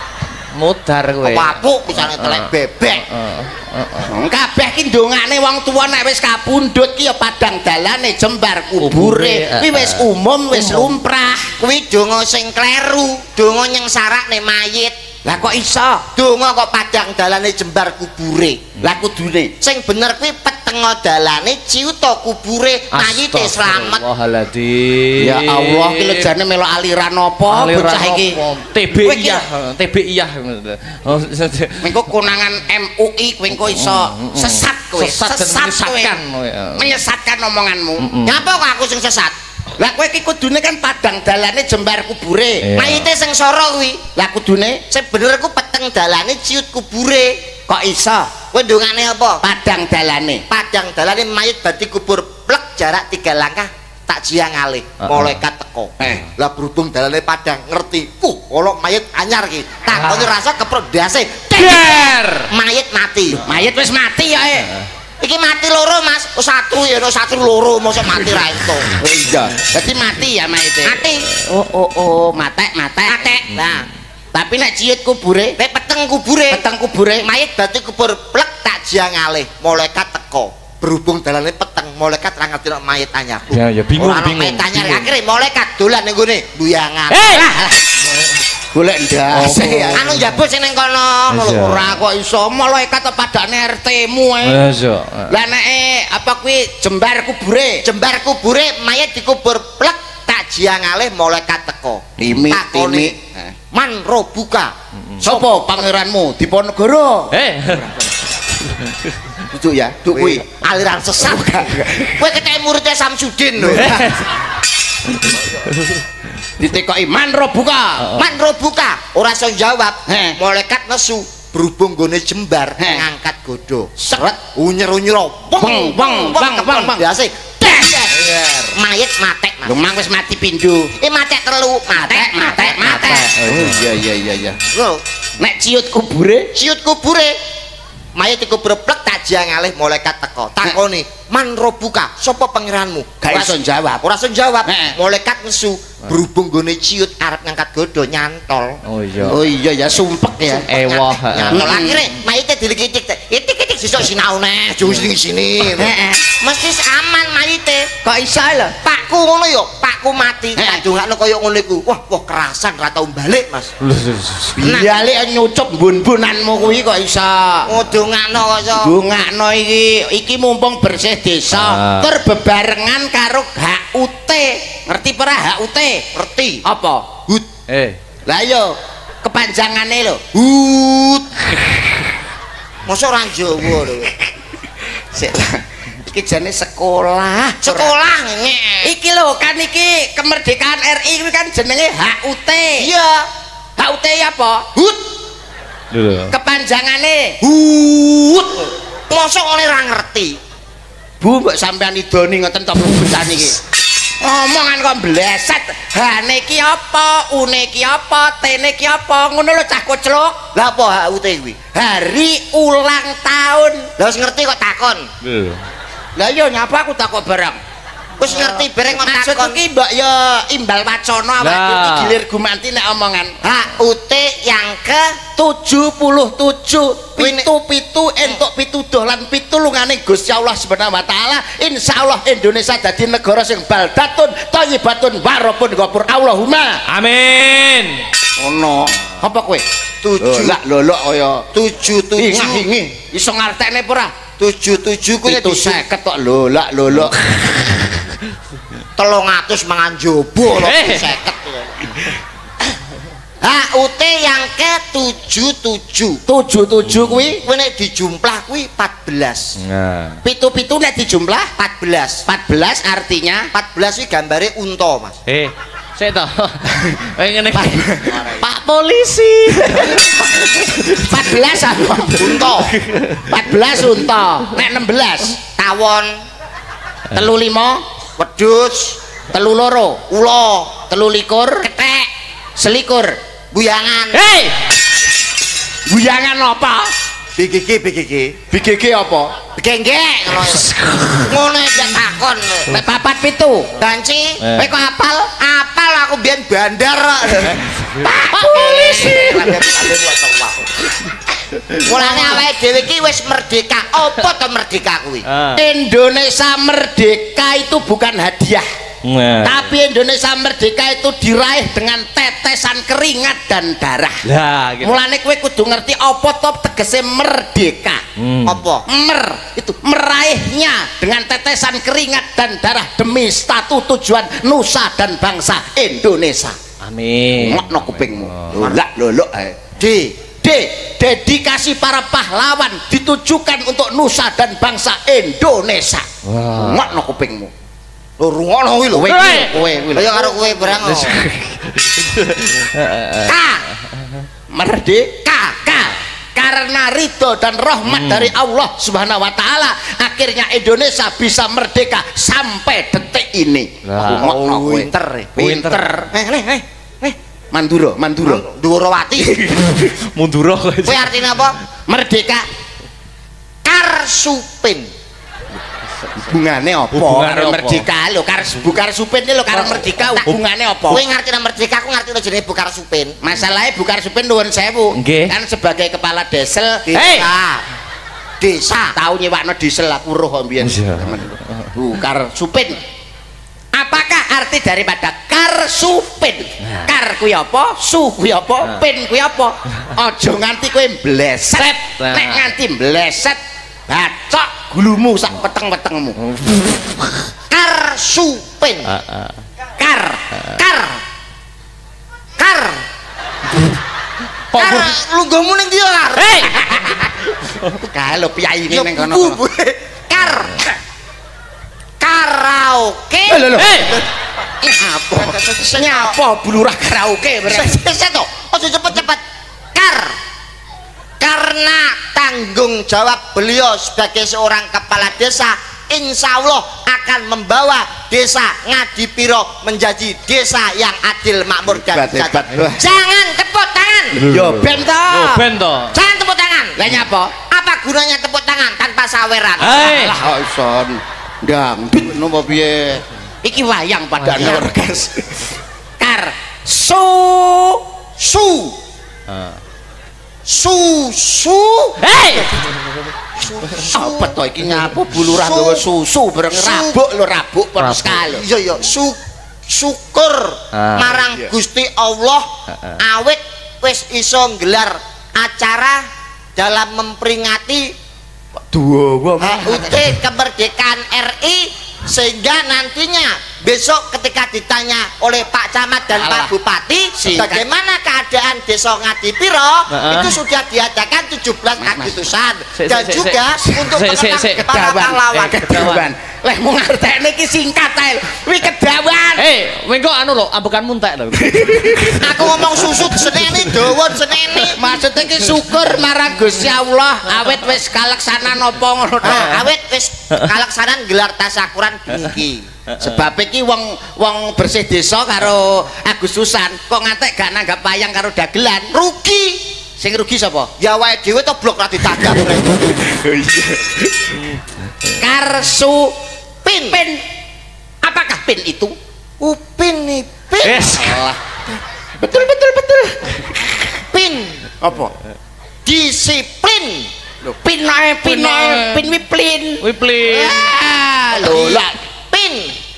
Mudar kowe. Wapuk pisane telek bebek. Kabeh ki ndongane wong tuwa nek wis kapundhut ki ya padang dalane jembar kubure. Kubure, Kuwi wis umum, wis lumrah. Kuwi donga sing kleru, donga nyengsarakne mayit. Lah kok iso? Donga kok padang dalane jembar kubure. Lah kudune Sing bener kuwi petengo dalane ciuta kubure mayite slamet. Astagfirullahaladzim. ya Allah ki lho jane melo aliran apa bocah iki? T B Kowe ki- iyah, T B iyah. Oh, Mengko konangan M U I kowe engko iso sesat kowe, Sesat dan sesat kowe. menyesatkan kowe. Menyesatkan omonganmu. Nyapa kok aku sing sesat? Lah kowe iki kudune kan padang dalane jembar kubure. Iya. Mayite sing sora kuwi. Lah kudune Sing bener ku peteng dalane ciut kubure. kok iso Kowe ndongane apa? padang dalane? Padang dalane mayit badhe kubur plek jarak tiga langkah tak jiang ngalih malaikat teko. Eh. Lah berhubung dalane padang ngerti. Uh, kalau mayit anyar iki. Takone rasa keprok dase. Der. Mayit mati. Mayit wis mati ya eh. Iki mati loro, Mas. Oh, satu ya, no, satu loro mosok mati ra ento. Oh iya. Dadi mati ya mayite. Mati. Oh oh oh, matek matek. Matek. Nah, Tapi nek ciut kubure, nek peteng kubure, peteng kubure mayit berarti kubur plek tak jiang ngalih malaikat teko. Berhubung dalane peteng, malaikat ra ngerti nek mayit anyar. Ya, ya, bingung, Ora ana bingung, mayit anyar, bingung. akhire malaikat dolan ning gone buyangan. Eh. golek ndase. Anu njabut sing ning kono ngono lho. Ora kok iso malaikat padane R T-mu ae. Ya, so. Lah nek eh, apa kuwi jembar kubure? Jembar kubure mayit dikubur plek tak jiang ngalih malaikat teko. Timik, Takone, timik. Man robuka. Sopo pangeranmu? Diponegoro. Eh. Duduk ya, duduk kuwi. Aliran sesat. Kowe ketemu muridnya Samsudin lho. Ditekoki man robuka. Man robuka ora iso jawab. Heh. Malaikat nesu berhubung gone jembar Heh. ngangkat godho. Seret. Unyer-unyer. Beng, beng, beng, beng, beng. Biasa. Mayit matek, Mas. Lumang wis mati pindho. Eh matek telu, matek, matek, matek. Oh iya iya iya iya. Lho, Nek ciut kubure, ciut kubure. Mayit dikubur plek tak jiang ngalih malaikat teko. Takoni, "Man robuka, sapa pangeranmu?" Gak Ora- iso jawab. Ora iso jawab. Heeh. Malaikat nesu berhubung gone ciut arep ngangkat godho nyantol. Oh iya. oh iya ya sumpek ya. Ewoh. Nyantol Mm. akhire mayite dilikitik. Itik-itik sesuk sinau neh, jung sini sini. Heeh. Mesti aman mayite. Kok iso lho? Pakku ngono yo, pakku mati. Heeh. Kadungakno kaya ngono iku. Wah, wah kerasan ra tau balik, Mas. Biyale nyucup bun-bunanmu kuwi kok iso. Ngodongakno kok iso. Dongakno iki iki mumpung bersih desa, Ah. tur bebarengan karo H U T. Ngerti para H U T? Ngerti. Apa? Hut, Eh. Lah yo kepanjangane lho. hut. Mosok ora Jawa lho. Sik. Iki jane sekolah. Sekolah ngek. Iki lho kan iki kemerdekaan R I kuwi kan jenenge H U T. Iya. H U T apa? Hut, Lho. Kepanjangane hut. Mosok ora ngerti. Bu mbok sampean idoni ngoten to bebutan iki. Ngomongan kok bleset. Hane ki apa? Une ki apa? Tene ki apa? Ngono lho cah koclok. Lah apa H U T kuwi? Hari ulang tahun. Lah wis ngerti kok takon. Lah iya nyapa aku takok bareng. Wis ngerti bareng kok Maksudku takon. ki mbok ya imbal wacana awake iki gilir gumanti nek omongan. H U T yang ke tujuh puluh tujuh pitu-pitu entuk pituduh lan pitulungane Gusti Allah Subhanahu wa taala. Insyaallah Indonesia dadi negara sing baldatun thayyibatun warabun ghafur. Allahumma Amin. ono. Apa kowe? tujuh Lak lolok kaya tujuh tujuh ingih iso ngartekne apa ora? tujuh tujuh kuwi Itu seket tok lolak lolok. telung atus mangan jobo lho Eh. seket. H U T yang ke tujuh tujuh tujuh tujuh kuwi kuwi nek dijumplah kuwi empat belas. Nah. pitu-pitu nek dijumlah empat belas. empat belas artinya empat belas kuwi gambare unta, Mas. Eh, sik to. Pengen ngene. Pak polisi. empat belas apa? Unta, empat belas unta. Nek enam belas tawon, telu lima, wedhus, telu loro, ula, telu likur, kethek, selikur. buyangan. Hei. Buyangan apa? B G G B G G. B G G apa? Genggek ngono. Ngono aja takon. Nek papat pitu. Ganci, Eh. Kowe kok apal? apal aku biyen bandar. Pak polisi. Mulane awake dhewe iki wis merdeka. Apa to merdeka kuwi? Ah. Indonesia merdeka itu bukan hadiah. Nah. Tapi Indonesia merdeka itu diraih dengan tetesan keringat dan darah. Lah, gitu. Mulane kowe kudu ngerti apa to tegese merdeka. Hmm. Apa? Mer itu meraihnya dengan tetesan keringat dan darah demi satu tujuan nusa dan bangsa Indonesia. Amin. Ngokno kupingmu. Lolak lolok ae. D. D. Dedikasi para pahlawan ditujukan untuk nusa dan bangsa Indonesia. Wah. Ngokno kupingmu. Lho rungono kuwi lho. Kowe Hei. kowe kowe. Kaya karo kowe barang. K. Merdeka. K. Karena ridho dan rahmat dari Allah Subhanahu wa taala, akhirnya Indonesia bisa merdeka sampai detik ini. Lah. Aku ngokno kowe. Pinter. Pinter. Eh, eh, eh. Eh, Manduro, Manduro. Durawati. Munduro. Kuwi artinya apa? Merdeka. Karsupin. Hubungane apa? Hubungane Karo apa? merdeka lho, karo Bukar Supin lho karo merdeka hubungane apa? Kowe ngerti nang merdeka, aku ngerti jenenge Bukar Supin. Masalahnya Bukar Supin nuwun sewu. Nggih. Kan sebagai kepala desel, Hei. Desa. Desa. tahu nyewakno diesel aku roh kok mbiyen. Iya. Bukar Supin. Apakah arti daripada Karsupin? Kar kuwi apa? Su kuwi apa? Pin kuwi apa? Aja nganti kowe mbleset. Nah. Nek nganti mbleset, bacok gulumu sak peteng-petengmu. Karsupin. Heeh. Kar, Kar. Kar. Kar lungguhmu ning ndi Kar? Hei. kalau piyai Ya, ning kono. bu, bu. Kar. Karaoke. Lho lho. Hei. Apa? Nyapa bulurah karaoke bareng. Saya toh, ojo cepet-cepet. Kar. Karena tanggung jawab beliau sebagai seorang kepala desa, insya Allah akan membawa desa Ngadipiro menjadi desa yang adil, makmur dan Hebat, hebat. sejahtera. Jangan tepuk tangan. Yo ben to. Oh, ben to. Jangan tepuk tangan. Lah nyapa? Apa gunanya tepuk tangan tanpa saweran? Hei. Lah kok ison. Dangdut napa piye? Iki wayang padane Wayang. orkes. Kar su Su, Ah. su, su. Hei. apa to iki nyapa bulurah Su. nggawa susu bareng Su. rabuk lho rabuk pon Rabuk. sekali. Iya iya, su syukur Ah. marang Gusti Allah awit wis iso nggelar acara dalam memperingati Duwa H U T kemerdekaan R I, sehingga nantinya besok ketika ditanya oleh Pak Camat dan Alah. Pak Bupati Singkat. bagaimana keadaan desa Ngadipiro, Heeh. itu sudah diadakan tujuh belas Agustusan Si, si, dan si, juga si. untuk Si, si, mengenang si. para Kedawan, pahlawan. eh, kedawan. Leh mau ngertekne iki singkat ae. Kuwi kedawan. Hei, wengko anu lho, ambekan muntek lho. Aku ngomong susu seneni dawa seneni. Maksudnya ki syukur marang Gusti Allah awet wis kaleksanan apa ngono to. Nah, awet wis kaleksanan gelar tasyakuran bingki. Sebab iki wong wong bersih desa karo Agustusan kok ngantek gak nanggap wayang karo dagelan. Rugi. Sing rugi sapa? Ya wae dhewe to blok ra ditanggap. Karsu Pin. pin. Apakah pin itu? Upin nih pin. Yes. Allah. Betul betul betul. Pin. Apa? Disiplin. Lho, pin ae pin ae pin wiplin. Wiplin. Ah, lho lah. Pin.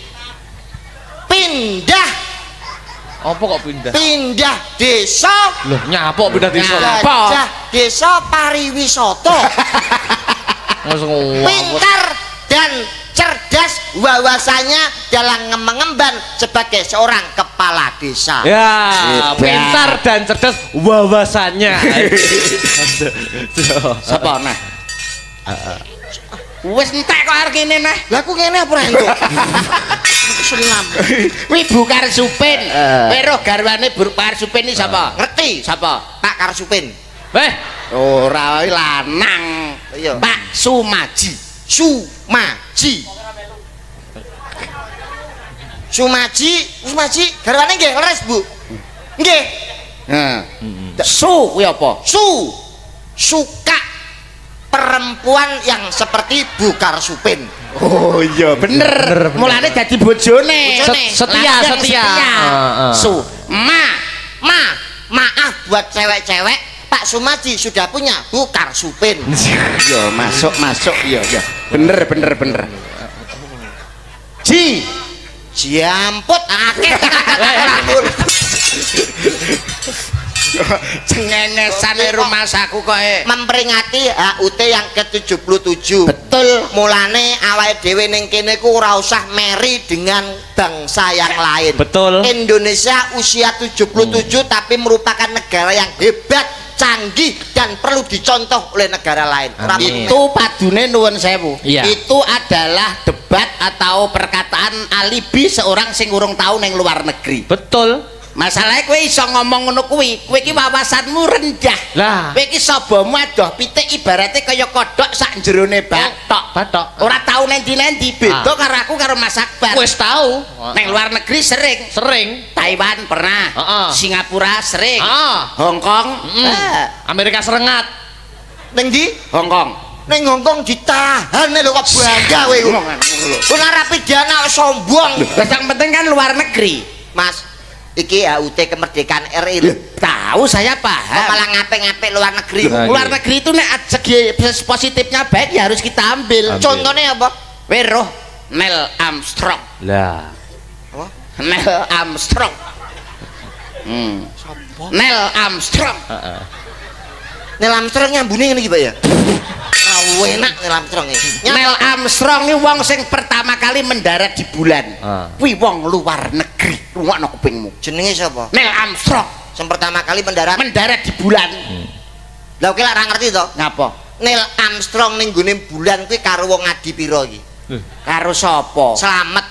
Pindah. Apa kok pindah? Pindah desa. Loh, nyapa pindah desa? Nyapa. Gajah desa pariwisata. Langsung Pintar dan cerdas wawasannya dalam mengemban sebagai seorang kepala desa. ya, Hebat. pintar dan cerdas wawasannya. Sapa nah? Wis entek kok arep kene nah. Lah aku ngene apa entuk? Selam. Wibu Karsupin. Weruh garwane Bu Karsupin iki sapa? Ngerti? Sapa? Pak Karsupin. Eh, Ora lanang. Iya. Pak Sumaji. Sumaji. Sumaji, Sumaji, garwane nggih leres, Bu. Nggih. Heeh. Su kuwi apa? Su. Suka perempuan yang seperti Bu Karsupin. Oh iya bener. Mulane dadi bojone. Bojone. Setia, Lanang setia. Heeh. Su ma Ma, maaf buat cewek-cewek, Pak Sumaji sudah punya Bu Karsupin. Yo masuk masuk yo yo. Bener bener bener. Ji Jamput akeh rambut. cengengesan rumah saku kok e. Memperingati H U T yang ke tujuh puluh tujuh. Betul. Mulane awake dhewe ning kene ku ora usah meri dengan bangsa yang lain. betul. Indonesia usia tujuh puluh tujuh tapi merupakan negara yang hebat, canggih dan perlu dicontoh oleh negara lain. Ora Amin. Itu padune nuwun sewu. Iya. Itu adalah debat atau perkataan alibi seorang sing urung tau ning luar negeri. Betul. Masalahnya kowe iso ngomong ngono kuwi, kowe iki wawasanmu rendah. Lah. Kowe iki sabamu adoh pitik ibaratnya kaya kodhok sak jerone bathok. Bathok. Ora tau nendi-nendi, beda Ah. karo aku karo Mas Akbar. Wis tahu. Neng luar negeri sering. Sering. Taiwan pernah. Heeh. Singapura sering. Ah. Hong Kong. Mm. Ah. Amerika Serengat. ning ndi? Hong Kong. Ning Hongkong ditahan lho kok bangga kowe. Ngomongan ngono lho. Ku narapidana sombong. Lah yang penting kan luar negeri. Mas, iki H U T kemerdekaan R I lho. Tahu saya Kok paham. malah ngapik-ngapik luar negeri. Lah, Luar iya. negeri itu nek segi positifnya baik ya harus kita ambil. Ambil. Contohnya apa? Weruh Neil Armstrong. Lah. Neil Armstrong. Hmm. Neil Armstrong. Heeh. Neil Armstrong nyambune ngene iki, Pak ya. Ora enak Neil Armstrong iki. Neil Armstrong ini wong sing pertama kali mendarat di bulan. Ah. Kuwi wong luar negeri. Rungokno kupingmu. Jenenge sapa? Neil Armstrong Yang pertama kali mendarat. mendarat di bulan. Lah kowe lak ora ngerti to? Ngapa? Neil Armstrong ning gone bulan kuwi karo wong adi pira iki? Karo sapa? Slamet.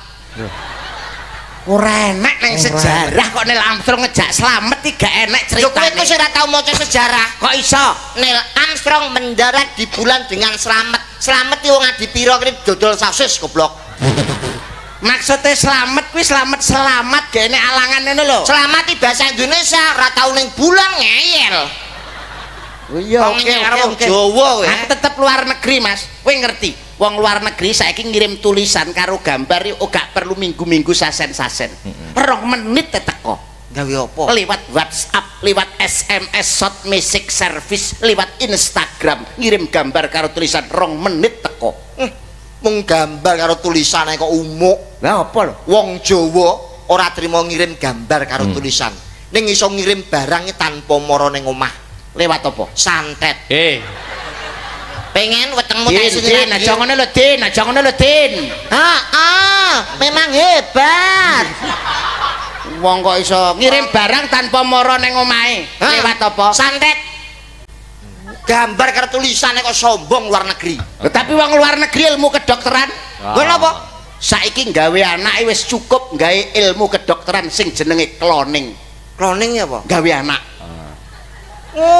Ora enak ning sejarah kok Neil Armstrong ngejak slamet iki gak enak Lho kowe ceritane. iku ora tau maca sejarah. Kok iso? Neil Armstrong mendarat di bulan dengan selamat. Selamat iki wong adi pira kene dodol sosis goblok. Maksudnya selamat kuwi selamat selamat gene alangan ngono lho. Selamat iki bahasa Indonesia, ora tau ning bulan ngeyel. Oh iya, Wong oke karo oke wong oke. Jawa kowe. Aku tetep luar negeri, Mas. Kowe ngerti? Wong luar negeri saiki ngirim tulisan karo gambar yo gak perlu minggu-minggu sasen-sasen. Rong menit teko. Gawe apa? Lewat WhatsApp, lewat S M S short message service, lewat Instagram, ngirim gambar karo tulisan rong menit teko. Eh, mung gambar karo tulisane kok umuk. Lah apa lho? Wong Jawa ora trimo ngirim gambar karo tulisan. Ning iso ngirim barang tanpa mara ning omah. Lewat apa? Santet. Eh, Pengen wetengmu Din, tak sini Din, aja ngono lho, Din, aja ngono lho, Din. Ah, ah, memang hebat. Wong kok iso ngirim barang tanpa mara ning omahe. Hah? Lewat apa? Santet. Gambar karo tulisane kok sombong luar negeri. Tapi wong luar negeri ilmu kedokteran. Lho napa? Saiki gawe anake wis cukup gawe ilmu kedokteran sing jenenge cloning. Cloning ya apa? Gawe anak. Oh, wong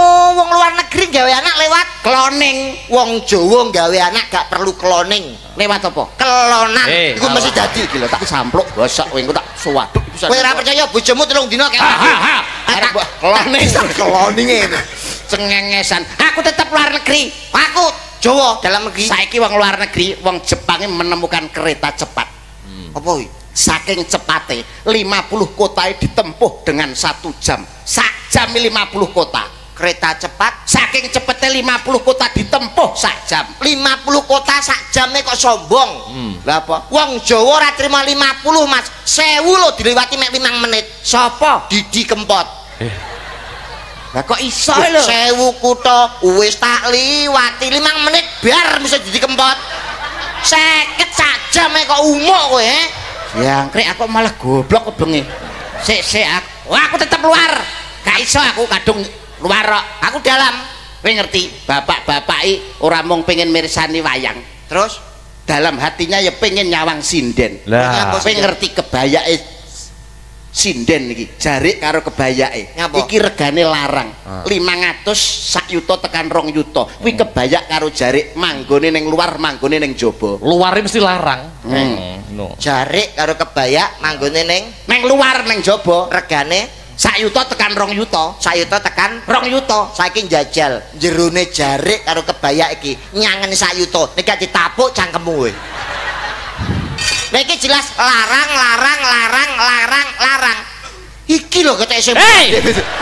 wong luar negeri gawe anak lewat Kloning. wong Jawa gawe anak gak perlu kloning. Lewat apa? Kelonan. Eh, Iku mesti dadi iki lho tak Sampluk gosok kowe engko tak suwaduk pisan. kowe ora percaya bojomu telung dina kek. Ha ha ha. Arep mbok kloning. Kloninge. Cengengesan. Aku tetap luar negeri. Aku Jawa dalam negeri. Saiki wong luar negeri, wong Jepang menemukan kereta cepat. Apa iki? Saking cepatnya lima puluh kota ditempuh dengan satu jam. Sak jam lima puluh kota. Kereta cepat Saking cepatnya lima puluh kota ditempuh sak jam. lima puluh kota sak jame kok sombong. Hmm. Lah apa? Wong Jawa ora trima lima puluh, Mas. seribu lho dilewati mek lima menit. Sopo? Didi Kempot. Lah kok iso lho? Sewu kutha wis tak liwati lima menit biar bisa Didi Kempot. seket sak jame kok umuk kowe, eh? Jangkrik aku malah goblok kebengi. Sik sik aku. Wah, aku tetap luar. Gak iso aku kadung luar kok. Aku dalam. Kowe ngerti, bapak-bapak i ora mung pengen mirsani wayang. Terus Dalam hatinya ya pengen nyawang sinden. Lah. Kowe ngerti kebayake sinden iki, jarik karo kebayake. Ngapa? Iki regane larang. Ah. limang atus sak yuta tekan rong yuta. Kuwi kebayak karo jarik manggone ning luar, manggone ning jaba. Luare mesti larang. Hmm. No. jarik karo kebaya manggone ning Ning luar ning jaba regane sak yuta tekan rong yuta. sayuta tekan Rong yuta. saiki njajal jerone jarik karo kebaya iki nyangen sayuta nek gak ditapuk cangkemmu kowe. Nek iki jelas larang larang larang larang larang. Iki lho ketek sing Hei!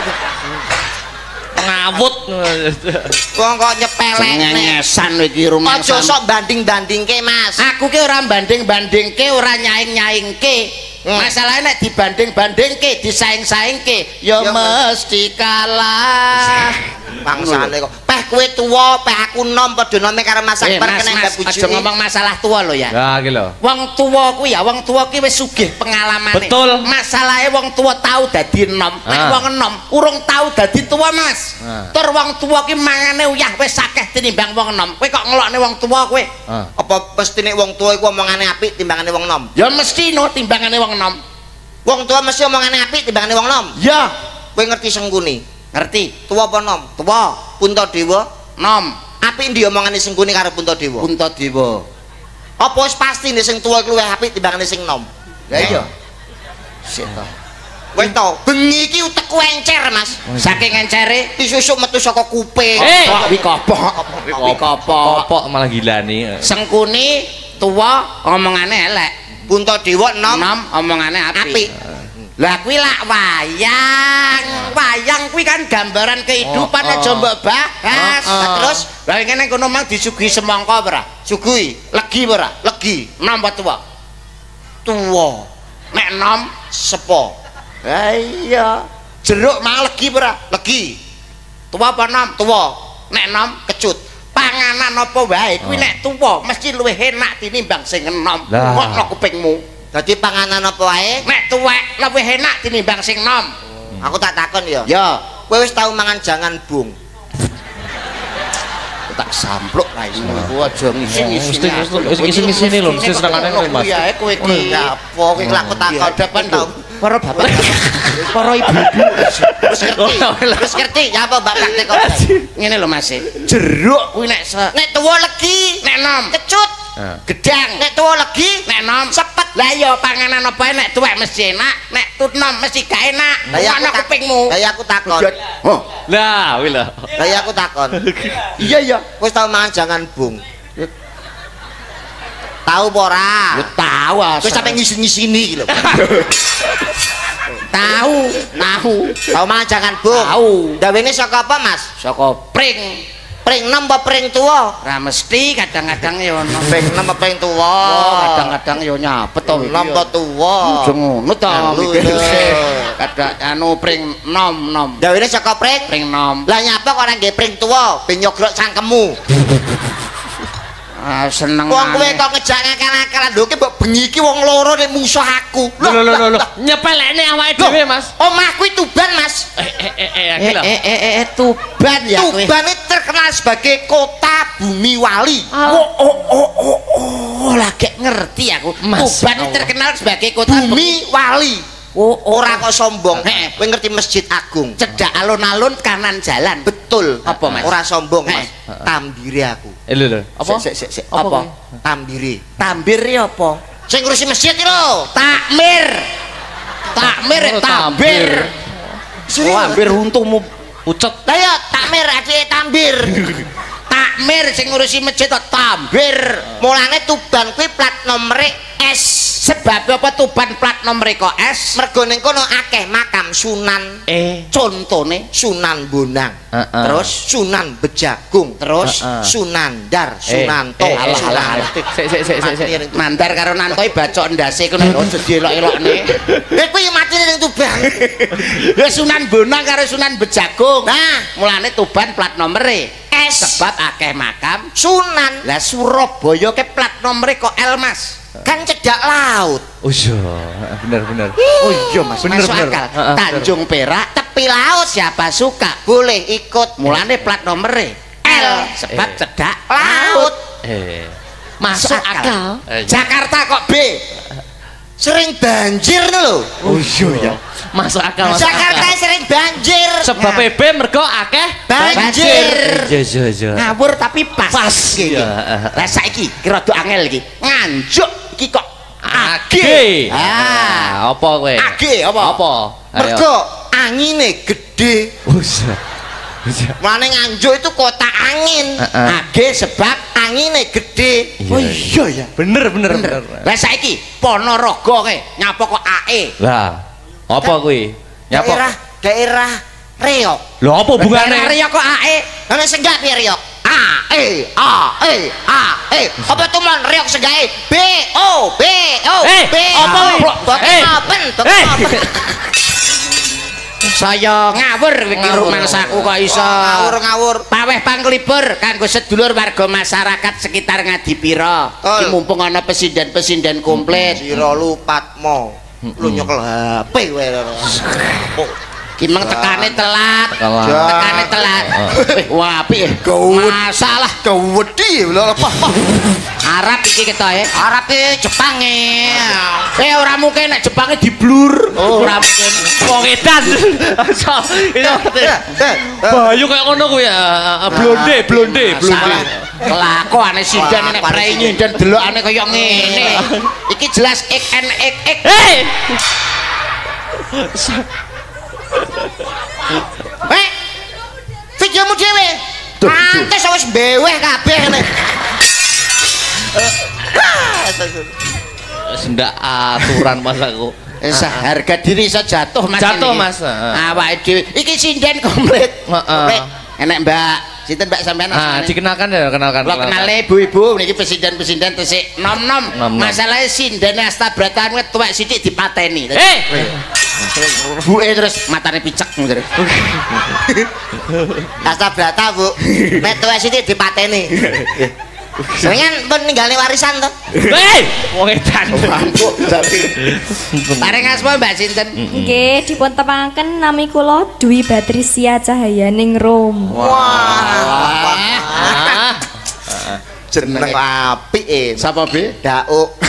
Ngawut. wong kok nyepelekne. Ngengesan iki rumah. Aja sok banding-bandingke, Mas. Aku ki ora banding-bandingke, ora nyaing-nyaingke. Hmm. Masalahnya nek dibanding-bandingke, disaing-saingke, ya Ya, mesti kalah. Bangsane kok. Peh kowe tuwa, peh aku nom padha nome karo Mas Eh, Akbar Mas, kena Mas, mbak aja bojone. ngomong masalah tua lo ya. Nah, iki lho. Wong tua kuwi ya, wong tua kuwi wis sugih pengalamane. Betul. Masalahnya wong tua tau dadi enom. Nek Ah. wong enom urung tau dadi tua, Mas. Ah. Tur wong tua ki mangane uyah wis akeh tinimbang wong enom. Kowe kok ngelokne wong tua kowe? Ah. Apa mesti nek wong tuwa iku omongane apik timbangane wong nom? Ya mesti no timbangane wong enom. Wong tuwa mesti omongane apik timbangane wong nom. Ya, Kowe ngerti Sengkuni? ngerti. Tuwa apa nom? Tua, Puntadewa. nom, Apik ndi omongane Sengkuni karo Puntadewa? Puntadewa. Apa wis pasti nek sing tuwa iku luwih apik timbangane sing nom? Lah iya. Sik to. Wis to, bengi iki utekku encer, Mas. Saking encere, Disusuk metu saka kuping. Eh! wi kopok, wi kopok. Kopok malah gilani. Sengkuni tua omongane elek. Puntadewa nom Nom omongane apik. apik. Lah kuwi lak wayang. Wayang kuwi kan gambaran kehidupan Oh, oh. aja mbok bahas. Oh, oh. Lah terus lah ngene kono mang disuguhi semangka ora? Sugui, Legi ora? legi, Nom apa tua? tuwa, Nek nom, sepo, ha iya. Jeruk mang legi ora? legi, Tua apa nom? tuwa, Nek nom, kecut. panganan apa wae kuwi Oh. nek tuwa mesti luwih enak tinimbang sing enom. Lah. Kok kupingmu. Dadi panganan apa wae? Nek tuwek luwih enak tinimbang sing nom. Aku tak takon ya. Ya, Kowe wis tau mangan jangan bung? tak sampluk raimu iku aja ngisi-ngisi. Mesti ngisi-ngisi lho, mesti senengane kok, Mas. Iya, kowe iki. Ya apa kowe lak aku takon Hadapan tau. para bapak, para ibu-ibu. Wis ngerti. Wis ngerti ya apa Mbak praktek kok. Ngene lho Mas. Jeruk kuwi nek se Nek tuwa legi, nek nom, kecut. gedang Nek tuwa legi, nek nom sepet. Lah iya panganan apa ae nek tuwek mesti enak, nek tut nom mesti gak enak. Lah ya aku Ana tak- kupingmu. Lah ya aku takon. Oh, Lah, kuwi lho. Lah ya aku takon. iya iya. Wis tau mangan jangan bung? Tahu apa ora? Ya tahu ah. Kowe sampe ngisi-ngisini iki lho. Tahu, tahu. Tahu mangan jangan bung? Tahu. Dawene saka apa, Mas? Saka pring. Pring nem apa pring tuwa? Ra mesti kadang-kadang ya ono. Pring nem apa pring tuwa? Oh, kadang-kadang ya nyapet to iki. Nem apa tuwa? Aja ngono to Anu, mikir lho. sih. Kadang anu pring nom nom. Dawene saka pring? Pring nom. Lah nyapa kok ora nggih pring tuwa? Ben nyogrok cangkemmu. Ah seneng. Wong kowe kok ngejak ngakal-akalan lho ki mbok bengi iki wong loro nek musuh aku. Lho lho lho lho. Nyepelekne awake dhewe, Mas. Omahku iki Tuban, Mas. Eh eh eh eh Eh iki lho. eh eh eh Tuban ya kowe. Tuban itu terkenal sebagai kota bumi wali. Oh oh oh oh oh lagi ngerti aku. Mas Tuban Allah. terkenal sebagai kota Bumi wali. Oh, ora kok sombong. Heeh. Kowe ngerti Masjid Agung? Cedak alun-alun kanan jalan. Betul. Apa, Mas? Ora sombong, Mas. Heeh. Tambire aku. Eh lho lho. Apa? Sik sik sik. Apa? Apa? Tambire. Tambir ya apa? Sing ngurusi masjid iki lho. Takmir. Takmir, Oh, tambir. Serius? Oh, ambir untungmu Pucet. Lah ya takmir adike tambir. takmir sing ngurusi masjid kok tambir. Mulane Tuban kuwi plat nomere S. Sebab apa Tuban plat nomor kok S? Mergo ning kono akeh makam Sunan. Eh. Contone Sunan Bonang. Heeh. terus Sunan Bejagung. terus Heeh. Sunan Dar, Sunanto. eh, alah, Sunan- alah, alah. Sik sik sik sik sik. Mandar karo nantoi bacok ndase kene ojo dielok-elokne. Eh kuwi matine ning Tuban. Ya Sunan Bonang karo Sunan Bejagung. Nah, Mulane Tuban plat nomere S. sebab akeh makam. Sunan Lah Surabaya ke plat nomere kok L Mas. kan cedak laut. Oh iya, bener bener. Oh iya Mas, Bener, masuk bener. akal. Heeh, Tanjung Perak Tepi laut siapa suka. boleh ikut Mulane plat nomere L sebab Eh. cedak laut. Eh. Masuk akal. Eh, Jakarta kok B. Sering banjir lho. Oh iya ya. Masuk akal masuk Jakarta akal. sering banjir. Sebab P B mergo akeh Banjir. Iya iya iya. Ngawur tapi pas. Pas, Iki. iya. Lah saiki kira do angel iki. Nganjuk iki kok Age. Ah, apa kowe? Age apa? Apa? Mergo angine gede. Oh iya. Iya. Mulane Nganjuk itu kota angin. Heeh. Age sebab Angine gede. oh iya ya. Bener bener bener. Lah saiki Ponorogo kae nyapa kok A E. Lah, apa kuwi? Nyapa? Daerah daerah Reok. Lho apa hubungane? Daerah kok A E. Ana senggak piye Reok? A E A E A E. Apa tuh mon Reok senggae? B O B O Eh, B apa O. kuwi? Boten Eh. open, boten Eh. open. Saya ngawur iki Ngawur. rumangsaku kok iso. Oh, ngawur ngawur. Paweh panglipur kanggo sedulur warga masyarakat sekitar Ngadipira. Tol. Iki mumpung ana pesinden-pesinden komplit. Sira Lupatmo. Lu nyekel H P kowe. Oh, Ki meng tekane telat. Telat. Tekane telat. Eh, wah apik. ya. Gawut. Masalah Kewedi lho apa? Arab iki ketoke. Arab e Jepang e. Eh ora mungkin nek Jepange diblur. Oh. Ora mungkin. Wong edan. So, itu ngerti. Bayu kayak ngono kuwi ya. Blonde, blonde, blonde. Kelakuane sinden nek prei nyinden delokane kaya ngene. Iki jelas ik en ik ik. Hei. Eh, videomu dhewe. Pantes wis mbeweh kabeh ngene. Wis ndak aturan Mas aku. Esa harga diri iso jatuh Mas. Jatuh, ini. Mas. Heeh. Awake dhewe iki sinden komplit. Heeh. Komplit. Enek Mbak, sinten Mbak sampean Ah, asmane? dikenalkan ya, kenalkan. Lo kenale ibu-ibu niki presiden-presiden tesik nom-nom. Nom-nom. Masalahnya sinden Astabrata kuwi tuwek sithik dipateni. Eh, Buke terus matane picek ngono. Astabrata, Bu. Nek tuwek sithik dipateni. Senengan pun ninggalne warisan to. eh, wong edan. Paring asma Mbak sinten? Nggih, dipun tepangaken nami kula Dwi Batrisia Cahayaning Rom. Ah. Jeneng apik e. Sapa be? Dauk.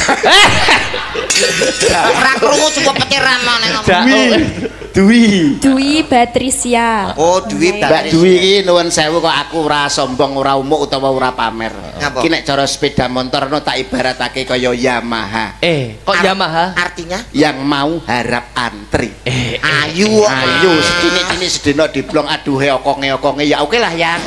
Ora krungu cukup petiran mana ngomong. Dwi. Dwi Batrisia. Oh, Dwi Mbak Dwi iki nuwun sewu kok aku ora sombong, ora umuk utawa ora pamer. Ngapa? Iki nek cara sepeda motor no tak ibaratake kaya Yamaha. Eh, kok Ar- Yamaha? Artinya Yang mau harap antri. Eh, ayu. Ayo sedini-dini sedina diblong aduhe okonge-okonge ya oke lah yang.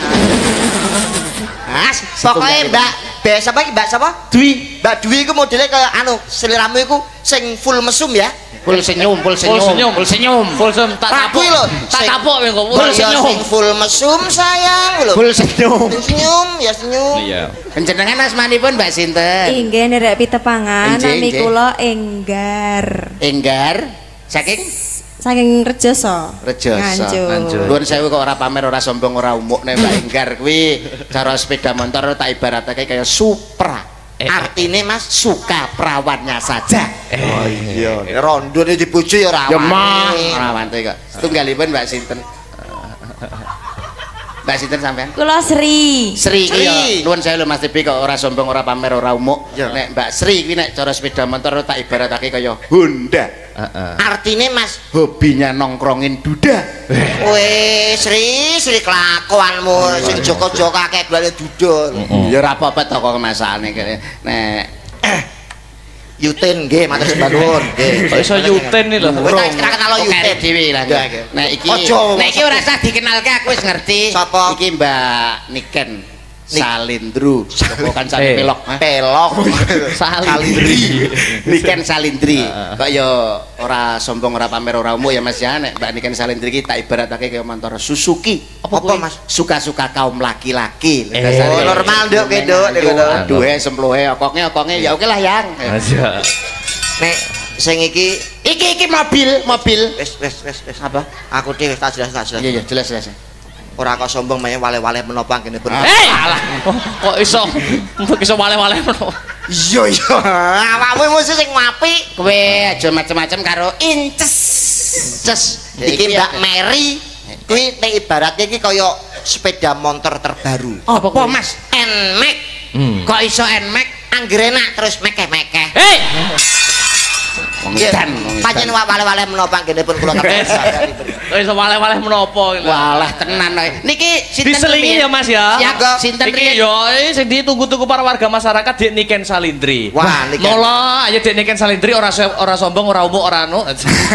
Mas, pokoknya Mbak Mbak siapa iki? Mbak siapa? Dwi Mbak Dwi iku modele kaya anu, seliramu iku sing full mesum ya. full senyum, full senyum, Full senyum. full senyum, full senyum tak Rapi tapuk lho. tak Sing- tapuk ya kok. Full Ya senyum. sing full mesum sayang lho. full senyum. Sing senyum ya senyum. Iya. Panjenengan asmanipun Mbak sinten? Inggih nderek pitepangan Inggih, nami inggih. kula Enggar. Enggar saking Saking Rejoso. Rejoso. Nganjuk. Nganjuk. Nuwun sewu kok ora pamer, ora sombong, ora umuk nek Mbak Enggar kuwi cara sepeda motor tak ibaratake kaya Supra. Eh, Artine Mas suka perawannya saja. Oh iya, rondone dibojo ya ora Ya mah wani. ora wante kok. Tunggalipun Mbak sinten? Mbak sinten sampean? Kula Sri. Sri Sri. iki nuwun sewu lho Mas Tipi kok ora sombong ora pamer ora umuk. Ya. Nek Mbak Sri kuwi nek cara sepeda motor tak ibaratake kaya Honda. Heeh. Artine Mas, Hobinya nongkrongin duda. weh Sri, Sri kelakuanmu sing joko-joko akeh glane dudul. Ya ora apa-apa to kok masakane kene. Nek Yuten nggih, matur sembah nuwun. Nggih. Kok iso Yuten iki lho. Kowe tak kira kenal Yuten Yuten dhewe lah. Nggih, nggih. Nek iki Ojo, nek iki ora usah dikenalke aku wis ngerti. Sapa? Iki Mbak Niken Salindru. Bukan Salin Eh. pelok. Pelok. Salindri. Niken Salindri. Kok ya ora sombong ora pamer ora umum ya Mas ya nek Mbak Niken Salindri iki tak ibaratake kaya motor Suzuki. Apa Mas? Suka-suka kaum laki-laki. Eh. Oh, normal Dok, ke, Dok, Dok, Dok. Aduhe sempluhe okonge okonge ya oke lah yang. Aja. Nek sing iki Iki iki mobil, mobil. wis wis wis wis. Apa? Aku dhewe tak jelas tak jelas. Iya iya jelas jelas. Ora kok sombong main wale-wale menapa kene pun. Hei, alah. Oh, kok iso kok iso wale-wale ngono. Iya iya. Awakmu mesti sing apik. Kowe aja macam-macam karo inces. Ces. Iki Mbak Mary kuwi nek ibaratnya iki kaya sepeda motor terbaru. Apa Mas? Nmax. Hmm. Kok iso Nmax? Angger enak terus mekeh-mekeh. Hei. Wong edan, wong edan. Pancen wale-wale menapa kene pun kula Kok iso wale-wale menapa iki lho. Walah tenan kowe. Niki sinten Diselingi ya Mas ya. Siap, sinten Iki yo eh, sing ditunggu-tunggu para warga masyarakat Dik Niken Salindri. Wah, Niken. Mula ayo Dik Niken Salindri ora so- ora sombong ora umuk ora anu.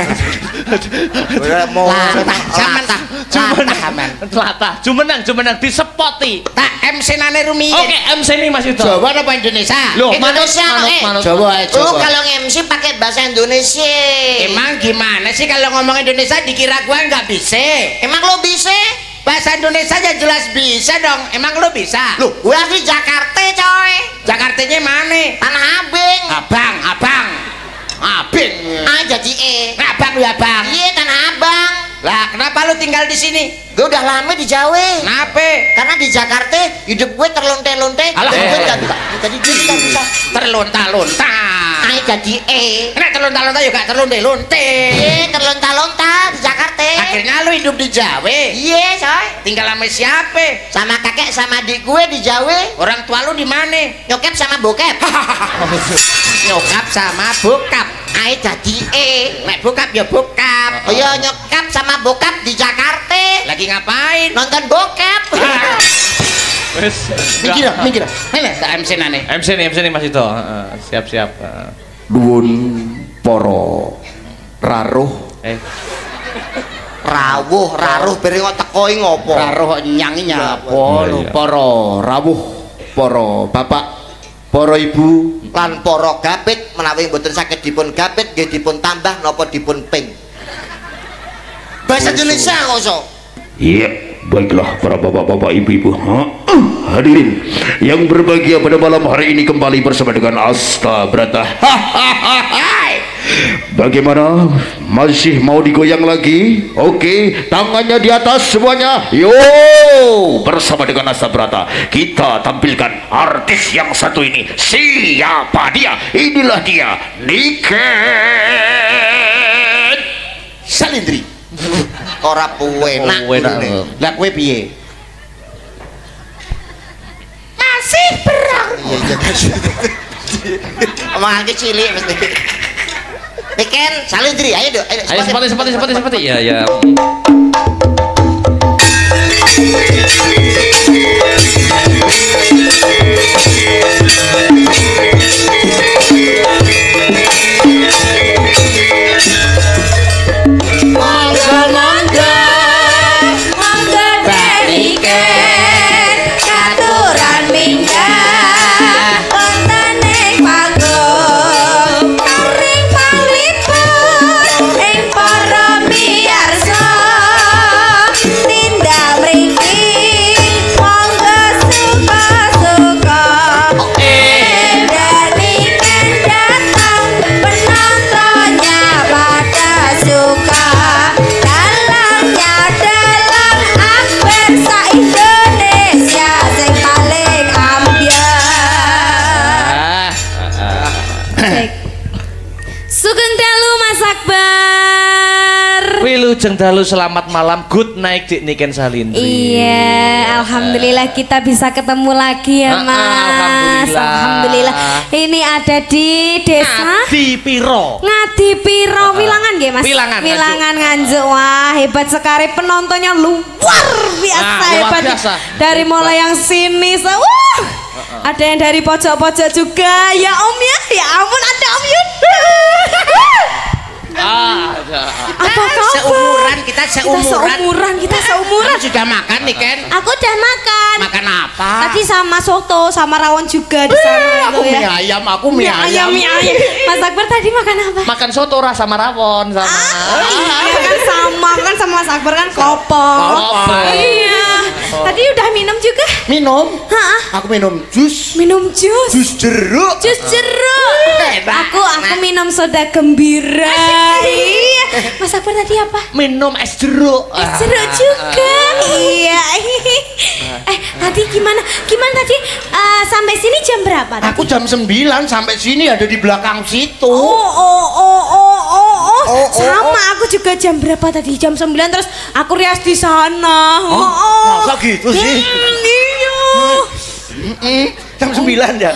mau Latah, zaman tah. Latah aman. Latah, jumenang jumenang disepoti. Tak M C nane rumiyin. Oke, M C ini Mas Yudo. Jawa apa Indonesia? Loh, manut Indonesia, manut eh. manut. Jawa aja. Oh, kalau M C pakai bahasa Indonesia. Emang gimana sih kalau ngomong Indonesia dikira gua nggak bisa? Emang lo bisa? Bahasa Indonesia aja jelas bisa dong. Emang lo bisa? Loh, gue asli Jakarta, coy. Jakartanya mana? Tanah Abang. Abang, abang, abang. Ah, jadi eh. Abang ya bang. Iya, Tanah Abang. Lah kenapa lu tinggal di sini? Gue udah lama di Jawa. Kenapa? Karena di Jakarta hidup gue terlonte-lonte. Alah, gue eh. nggak bisa. Jadi gue nggak bisa. Terlonta-lonta. Ah, jadi eh. Nek terlonta-lonta juga terlonte-lonte. Iya, terlonta-lonta di Jakarta. Akhirnya lu hidup di Jawa. Iya, coy. Tinggal sama siapa? Sama kakek sama adik gue di Jawa. Orang tua lu di mana? Nyokap sama bokap. Nyokap sama bokap. Ah, jadi eh. Nek bokap ya bokap. Oh iya, nyokap sama bokap di Jakarta. Lagi ngapain? Nonton bokap. Wes. Mikir, mikir. Mana tak M C nane? M C nih, M C nih Mas Yudo. Heeh, siap-siap. Heeh. Nuwun para raruh. Eh, Rawuh, raruh beri kok teko ngopo? Raruh nyanyi nyapa Iya, lho iya. para rawuh, para bapak, para ibu. Lan para gapit menawi mboten saged dipun gapit nggih dipun tambah napa dipun ping. Bahasa Indonesia kok so. Iya, baiklah para bapak-bapak, ibu-ibu, ha? Uh, hadirin yang berbahagia pada malam hari ini kembali bersama dengan Asta Brata. Bagaimana? Masih mau digoyang lagi? Oke, tangannya di atas semuanya. Yo, bersama dengan Asta Brata kita tampilkan artis yang satu ini. Siapa dia? Inilah dia, Niken Salindri. Ora puenak. oh, enak. gurune. Lah kowe piye? Masih perang. Iya iya. Omongan cilik mesti. Niken Salindri, ayo Dok. ayo seperti seperti seperti seperti. Ya, ya. Monggo monggo monggo Niken katuran minggah wonten ing panggung karing pangliput ing para miyarsa tindak mriki monggo suka-suka dan Niken datang penontonnya pada suka dalamnya dalam hampir sa-Indonesia sing paling ambyar. Sugeng dalu Mas Akbar. Wilujeng dalu selamat malam, good night Dik Niken Salindri. Iya, Alhamdulillah kita bisa ketemu lagi ya, Ah, Mas. alhamdulillah. Alhamdulillah. Ini ada di desa Di piro? Ngadipiro, Wilangan nggih, Mas? Wilangan, Wilangan Nganjuk. Wah, hebat sekali, penontonnya luar biasa Ah, luar hebat. biasa. Dari mulai yang sini, se- wah. Ada yang dari pojok-pojok juga. Ya Om ya, ya ampun ada Om Yun. Ah, ada. Apa kabar? Seumuran kita Kita seumuran. seumuran, kita seumuran. Kamu sudah makan nih Ken? Aku udah makan. Makan apa? Tadi sama soto, sama rawon juga di sana Aku itu mie ya. ayam, aku mie Mie ayam, ayam. mie ayam. Mas Akbar tadi makan apa? Makan soto rasa marawon sama. Oh iya kan sama, kan sama Mas Akbar kan kopong. Kopong. Iya. Tadi udah minum juga? Minum? Hah? Aku minum jus. Minum jus. Jus jeruk. Jus jeruk. Hebat. Aku aku minum soda gembira. Iya. Mas Akbar tadi apa? Minum es jeruk. Es jeruk juga. Iya. Eh, tadi gimana? Gimana tadi eh, sampai sini jam berapa tadi? Aku jam sembilan sampai sini ada di belakang situ. Oh, oh, oh, oh, oh, oh, oh, sama aku juga jam berapa tadi? Jam sembilan terus aku rias di sana. Oh, oh. Masa gitu sih? Hmm, iya. Mm-mm, jam sembilan ya.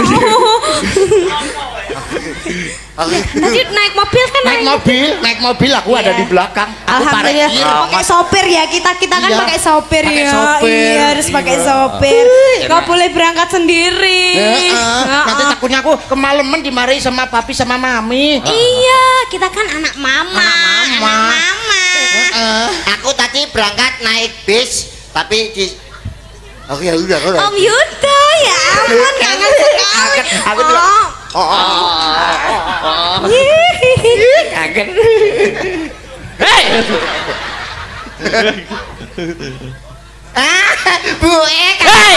Tadi naik mobil kan? Naik mobil, naik mobil aku ada Iya. di belakang. Aku Alhamdulillah parkir. pakai sopir ya, kita kita kan Iya, pakai sopir pakai ya. sopir. Iya, harus pakai sopir. Kau boleh berangkat sendiri. Heeh. Heeh. Nanti takutnya aku kemalaman dimarahi sama papi sama mami. Iya, kita kan anak mama. Anak mama. Anak mama. Heeh. Aku tadi berangkat naik bis, tapi di Oke ya udah, udah. Om Yuda, ya ampun kangen sekali. Aku juga. Oh. Oh, oh, oh. Kaget. Hei. Ah, Bu Ek. Hei.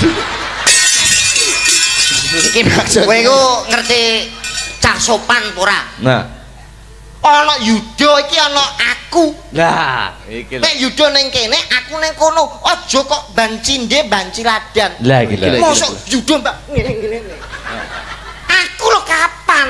Iki maksud. Kowe iku ngerti cah sopan ora? Nah. Ana yuda iki ana aku. Nah, iki lho. Nek yuda ning kene, aku ning kono. Aja kok banci ndhe banci ladan. Lah iki lho. Mosok yuda mbak ngene-ngene. Aku lo kapan?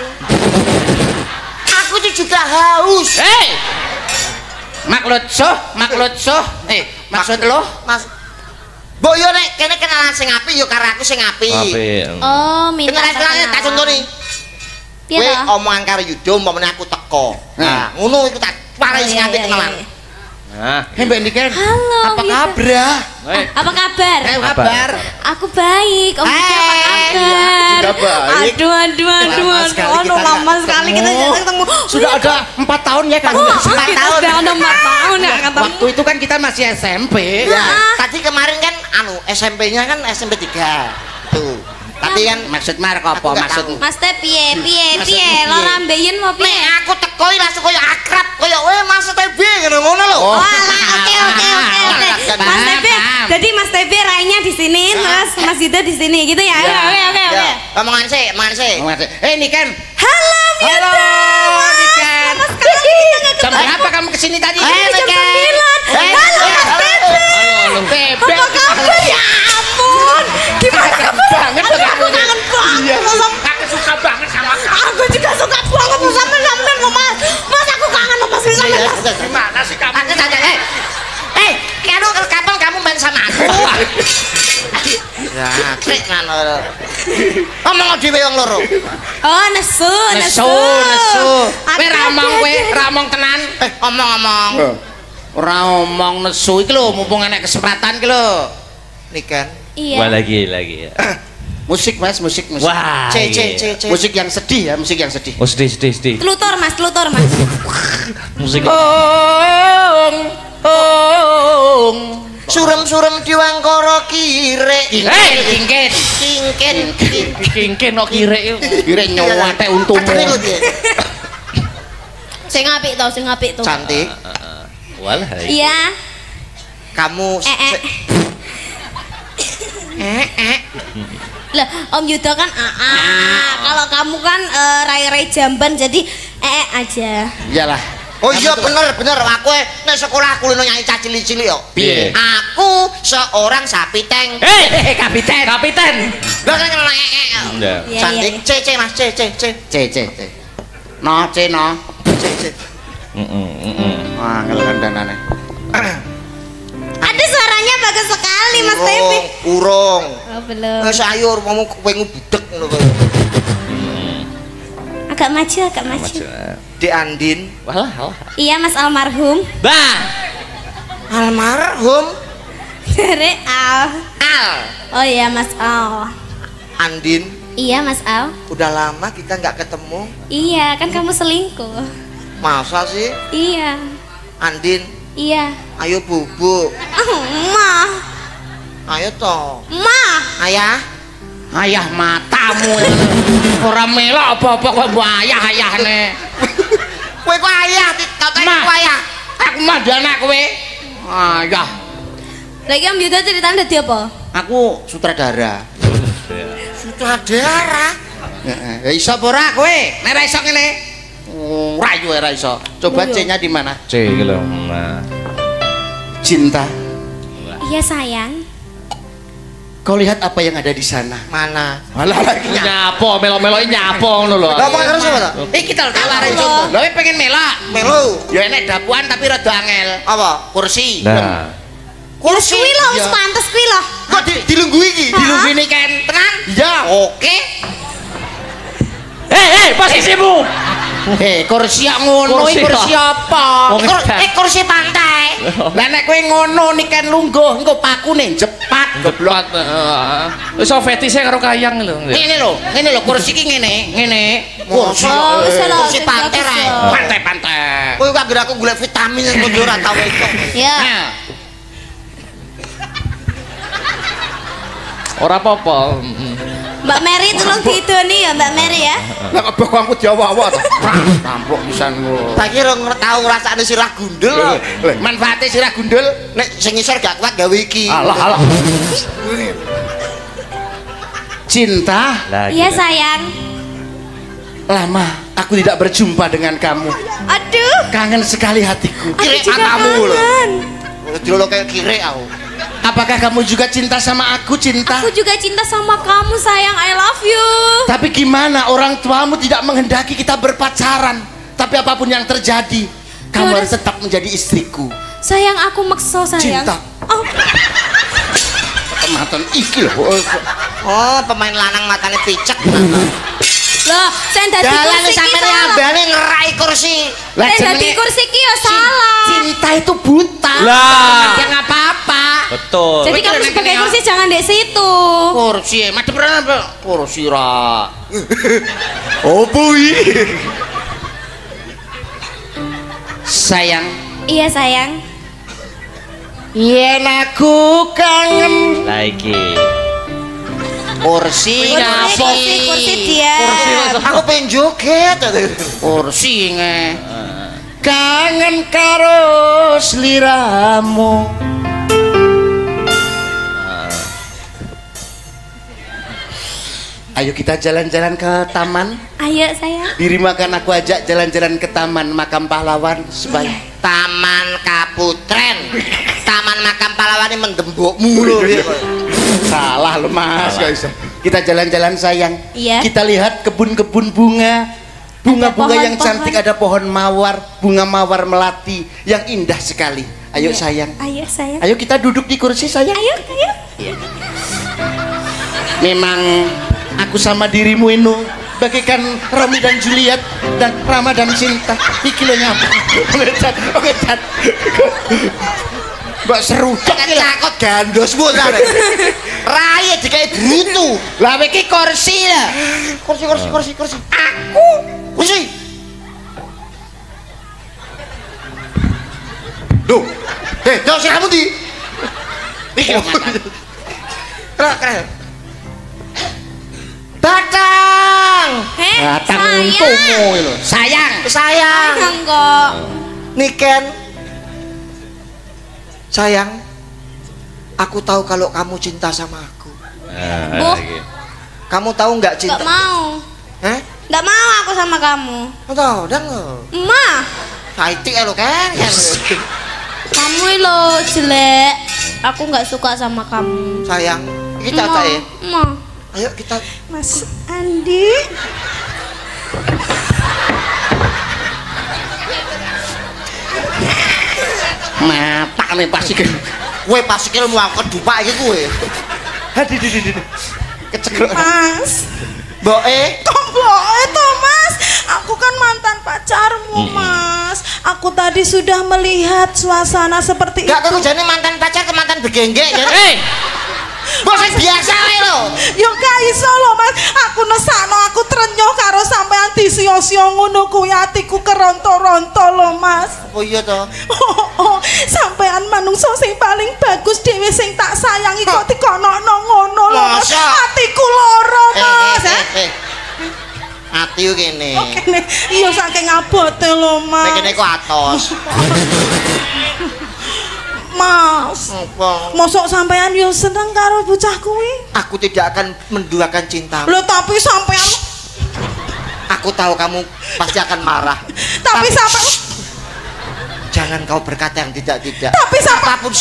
Aku tuh juga haus. Hei. Maklud soh, maklud soh. Eh, maksud lo? Mas. Mbok yo nek kene kenalan sing apik yo karo aku sing apik. Apik. Oh, minta Kenalan-kenalan tak contoni. Piye Kowe toh? omongan karo Yuda umpamane aku teko. Nah, ngono iku tak parai sing apik kenalan. Nah, Hei Mbak Niken. Halo, Apa Yuda. kabar? hei. Apa kabar? Eh, kabar. Aku baik. Om Yuda apa kabar? juga baik. Aduh, aduh, aduh, Lama aduh. sekali Aduh, kita lama nggak sekali kita ketemu. nggak ketemu. Sudah Oh, ada empat tahun ya kan? Oh, empat kita tahun. sudah ada empat tahun ya ketemu. Waktu itu kan kita masih S M P. Ya, tadi kemarin kan anu S M P-nya kan S M P tiga. Tuh. Tapi kan Maksud Mark apa? Aku nggak Maksud tahu. Mas teh piye, piye, Maksudmu piye? piye? Lo rambeyen mau piye? nek aku teko iki langsung koyo akrab, koyo weh Mas T B ngono-ngono lho. Oh, alah, oke, oke, oke, oke. Paham, Mas Tebe, paham. jadi Mas Tebe rainya di sini, terus Mas Yuda di sini, gitu ya? Oke, oke, oke, oke. Ya, omongan sih, omongan sih. Eh Niken. Halo, Halo, Niken. Mas sekarang kita nggak Jam ketemu. berapa kamu kesini tadi? Eh, jam Niken. sembilan. Eh, Halo, Mas halo. Tebe. Bebek. Apa kabar? Ya ampun. Gimana kabar? banget Aduh, loh aku kamu. kangen banget. Iya. Sama- Aku suka banget sama kamu. Aku juga suka banget sama sampean sampean loh, Mas. Mas, aku kangen loh, Mas. Bisa, Iya, Mas. iya. Gimana sih kamu? Aku tanya, eh. Eh, kira kapan kamu main sama aku? Ya, trek kan. Ngomong dhewe wong loro. Oh, nesu, nesu. Nesu, nesu. Kowe Aduh, ramong aduh, kowe, aduh. ramong tenan. Eh, ngomong-ngomong. Ora omong nesu iki lho, mumpung enek kesempatan iki lho. Niken. Iya. Wah, lagi lagi ya. Musik Mas, musik musik. Wah. C C iya. C C. Musik yang sedih ya, musik yang sedih. Oh, sedih, sedih, sedih. Telutur, Mas, telutur, Mas. Musik. Ong, ong. Surem-surem diwangkara kirek. Kingken, kingken. Kingken. Kingken no kirek. Kira nyowate untumu. Katanya lho, dia. Sing apik to, sing apik to. Cantik. Walah. Iya. Kamu Eh, eh. se- Eh, eh. Lah, Om Yuda kan A A. Kalau kamu kan eh, rai-rai jamban jadi E E aja. Iyalah. Oh iya bener bener aku eh, nek sekolah aku lho nyanyi cah cilik-cilik yo. Piye? Aku seorang sapi tank. Hei, kapiten. kapiten. Lah kan ngene eh, eh. Ndak. Iya, Cantik. iya. C C Mas C C C C C C. No, C no. C C. Heeh, heeh. Wah, ngel kandhanane. Aduh, suaranya bagus sekali, Mas Urung, urung. Oh, belum. Wis ayo mau kowe ngubudek ngono kowe. Agak maju, agak maju. Di Andin. Walah, walah. Iya, Mas almarhum. Bah. Almarhum Dari Al. Al. Oh iya, Mas Al. Andin. Iya, Mas Al. Udah lama kita nggak ketemu. Iya, kan kamu selingkuh. Masa sih? Iya. Andin, Iya. ayo bubuk. Oh, Ma. Ayo toh. Ma. Ayah. Ayah matamu. Ora melok apa-apa kok mbok ayah-ayahne. Kowe kok ayah, katanya Ma. kowe ayah. Aku mah anak kowe. Ayah. Lagi Om Yuda ceritanya dadi apa? Aku sutradara. Sutradara. Heeh. Ya iso apa ora kowe? Nek ora iso ngene. Ora yo ora iso. Coba C-nya di mana? C iki lho. Nah. Cinta. Iya, sayang. Kau lihat apa yang ada di sana? Mana? Malah lagi Nyapo, melok-melok nyapo ngono lho. Lah apa terus apa toh? Eh kita tawarin contoh. Lha pengen melak. Melu. Ya enek dapuan tapi rada angel. Apa? Kursi. Nah. Kursi. Kuwi lho, wis Iya. pantes kuwi lho. Kok di, dilungguhi iki? Dilungguhi ini kan. Tenan? Iya. Oke. Hei, hei, posisimu. Eh, kursi yang ngono Kursi iki kursi apa? Oh, Kur, eh kursi pantai. Lah nek kowe ngono nih kan lungguh engko pakune jepat goblok. Wis fetise karo kayang lho. Ngene lho, ngene lho kursi iki ngene, ngene. Kursi. Oh, wis lho, Kursi sing pantai bagus rae. lho. Pantai-pantai. Kowe kok anggere aku golek vitamin yang kowe ora tau iso. Ya. Nah, Ora apa-apa. Mbak Mary tolong diidoni ya, Mbak Mary ya. lah kok bokongku diawa-awa to. Rampok pisanmu. Tak kira ngerti tau ngrasakne sirah gundul lho. Manfaate sirah gundul. Nek sing ngisor gak kuat gawe iki. Alah alah. Cinta, Lah. Iya, sayang. lama aku tidak berjumpa dengan kamu. Aduh. Kangen sekali hatiku. Aku Kire juga matamu lho. kangen. Dilolo kayak kire aku. Apakah kamu juga cinta sama aku, Cinta? Aku juga cinta sama kamu, sayang. I love you. Tapi gimana orang tuamu tidak menghendaki kita berpacaran? Tapi apapun yang terjadi, kamu Yaudah. harus tetap menjadi istriku. Sayang, aku maksa, sayang. Cinta. Oh, Kematan iki loh. Oh, pemain lanang matane picek. loh, saya dadi Dalan kursi ki sampe salah. nyambane ngerai kursi. Lah Saya dadi jenenge kursi ki ya salah. cinta itu buta. Lah. Yang apa-apa. Betul. Jadi Kowe kamu kira sebagai nek kursi jangan di situ. Kursi, madhep apa? Kursi ra. Opo iki? Sayang, Iya, sayang. yen aku kangen Lah iki. kursi Kursi, ngapa? kursi, kursi dia. Aku pengen joget. Kursi nge. Kangen karo sliramu. Ayo kita jalan-jalan ke taman. Ayo, sayang. Diri makan aku ajak jalan-jalan ke taman makam pahlawan supaya Taman Kaputren. Taman Makam Pahlawan ini mendembokmu lho. salah lo mas. Gak bisa. Kita jalan-jalan sayang. Iya. Kita lihat kebun-kebun bunga. Bunga-bunga yang pohon-pohon. cantik, ada pohon mawar, bunga mawar melati yang indah sekali. Ayo Iya. sayang. Ayo, sayang. Ayo kita duduk di kursi sayang. Ayo, ayo. Memang aku sama dirimu ini bagaikan Romeo dan Juliet dan Rama dan Cinta. Iki lo nyapa. Ngecat, ngecat. Mbak seru Jangan cakot gandosmu sare. Raya dikai brutu. lah iki kursi lah. Kursi kursi kursi kursi. Aku kursi. Duh. Eh, jauh sih kamu di. Iki. Keren keren. Datang. Heh, Datang sayang. untukmu itu. Sayang. Sayang. Sayang kok. Niken. Sayang. Aku tahu kalau kamu cinta sama aku. Bu, Kamu tahu nggak nggak cinta? mau. Hah? Nggak mau aku sama kamu. Tahu, dan lo. Ma, Saiti lo kan? kamu lo jelek. Aku nggak suka sama kamu. Sayang, kita Ma, ya. Ma. Ayo kita. Mas Andi. Mata nih pasti kan. Kowe pas sikilmu aku kedupak iki kowe. Hadi di di di. Kecekluk. Mas. Mboke. Kok mboke to, Mas? Aku kan mantan pacarmu, Mas. Aku tadi sudah melihat suasana seperti Gak itu. kok jane mantan pacar ke mantan begenggek jane. Hei. Bos biasa wae lho. Yo gak iso lho, Mas. Aku nesakno aku trenyuh karo sampean disio-sio ngono kuwi atiku keronto-ronto lho, Mas. Oh iya to. Oh, oh, sampean manungsa sing paling bagus dhewe sing tak sayangi kok dikonokno ngono lho, Mas. Masa? Atiku loro, Eh, Mas. eh, eh, eh. Ati yo kene. Kene iya saking abote lho, Mas. Nek kene kok atos. Mas. Apa? Mosok sampean yo seneng karo bocah kuwi? Aku tidak akan menduakan cintamu. Lho tapi sampean Aku tahu kamu pasti akan marah. tapi sampean Jangan kau berkata yang tidak-tidak. tapi sampean Apapun.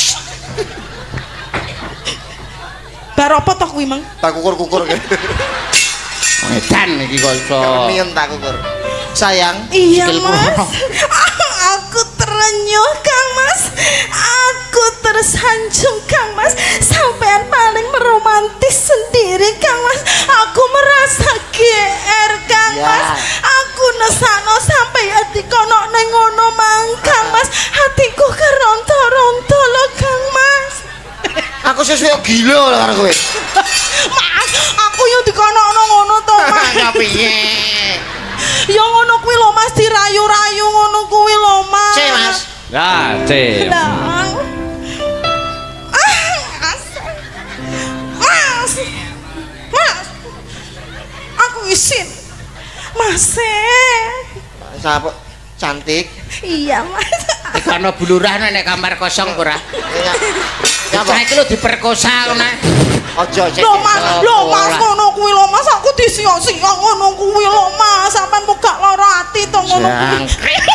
bar apa to kuwi, Mang? Tak kukur-kukur. Edan iki kok iso. Mien tak kukur. Sayang. Iya, Sikilku. Mas. Aku terenyuh, Kang Mas. Aku tersanjung, Kang Mas. Sampean paling meromantis sendiri, Kang Mas. Aku merasa G R, Kang Ya. Mas. Aku nesano sampai hati kono neng ngono mang, Kang Mas. Hatiku keronto-ronto lo, Kang Mas. Aku sesuai gila lah karo kowe. Mas, aku yo dikonokno ngono to, Mas. Ya piye? Ya ngono kuwi lho, Mas, dirayu-rayu ngono kuwi lho, Mas. Cek, Mas. Nah, cem. Lah. Ah, Mas. Mas. Mas. Aku isin. Mas. Sapa cantik? Iya, Mas. Iki ana bulurah nek kamar kosong ora. Ya. Ya Cah iki lho diperkosa ngono. Ojo cek. Lho, Mas, lho, Mas, ngono kuwi lho, Mas. Aku disio-sio ngono kuwi lho, Mas. Sampeyan kok gak lara ati to ngono kuwi.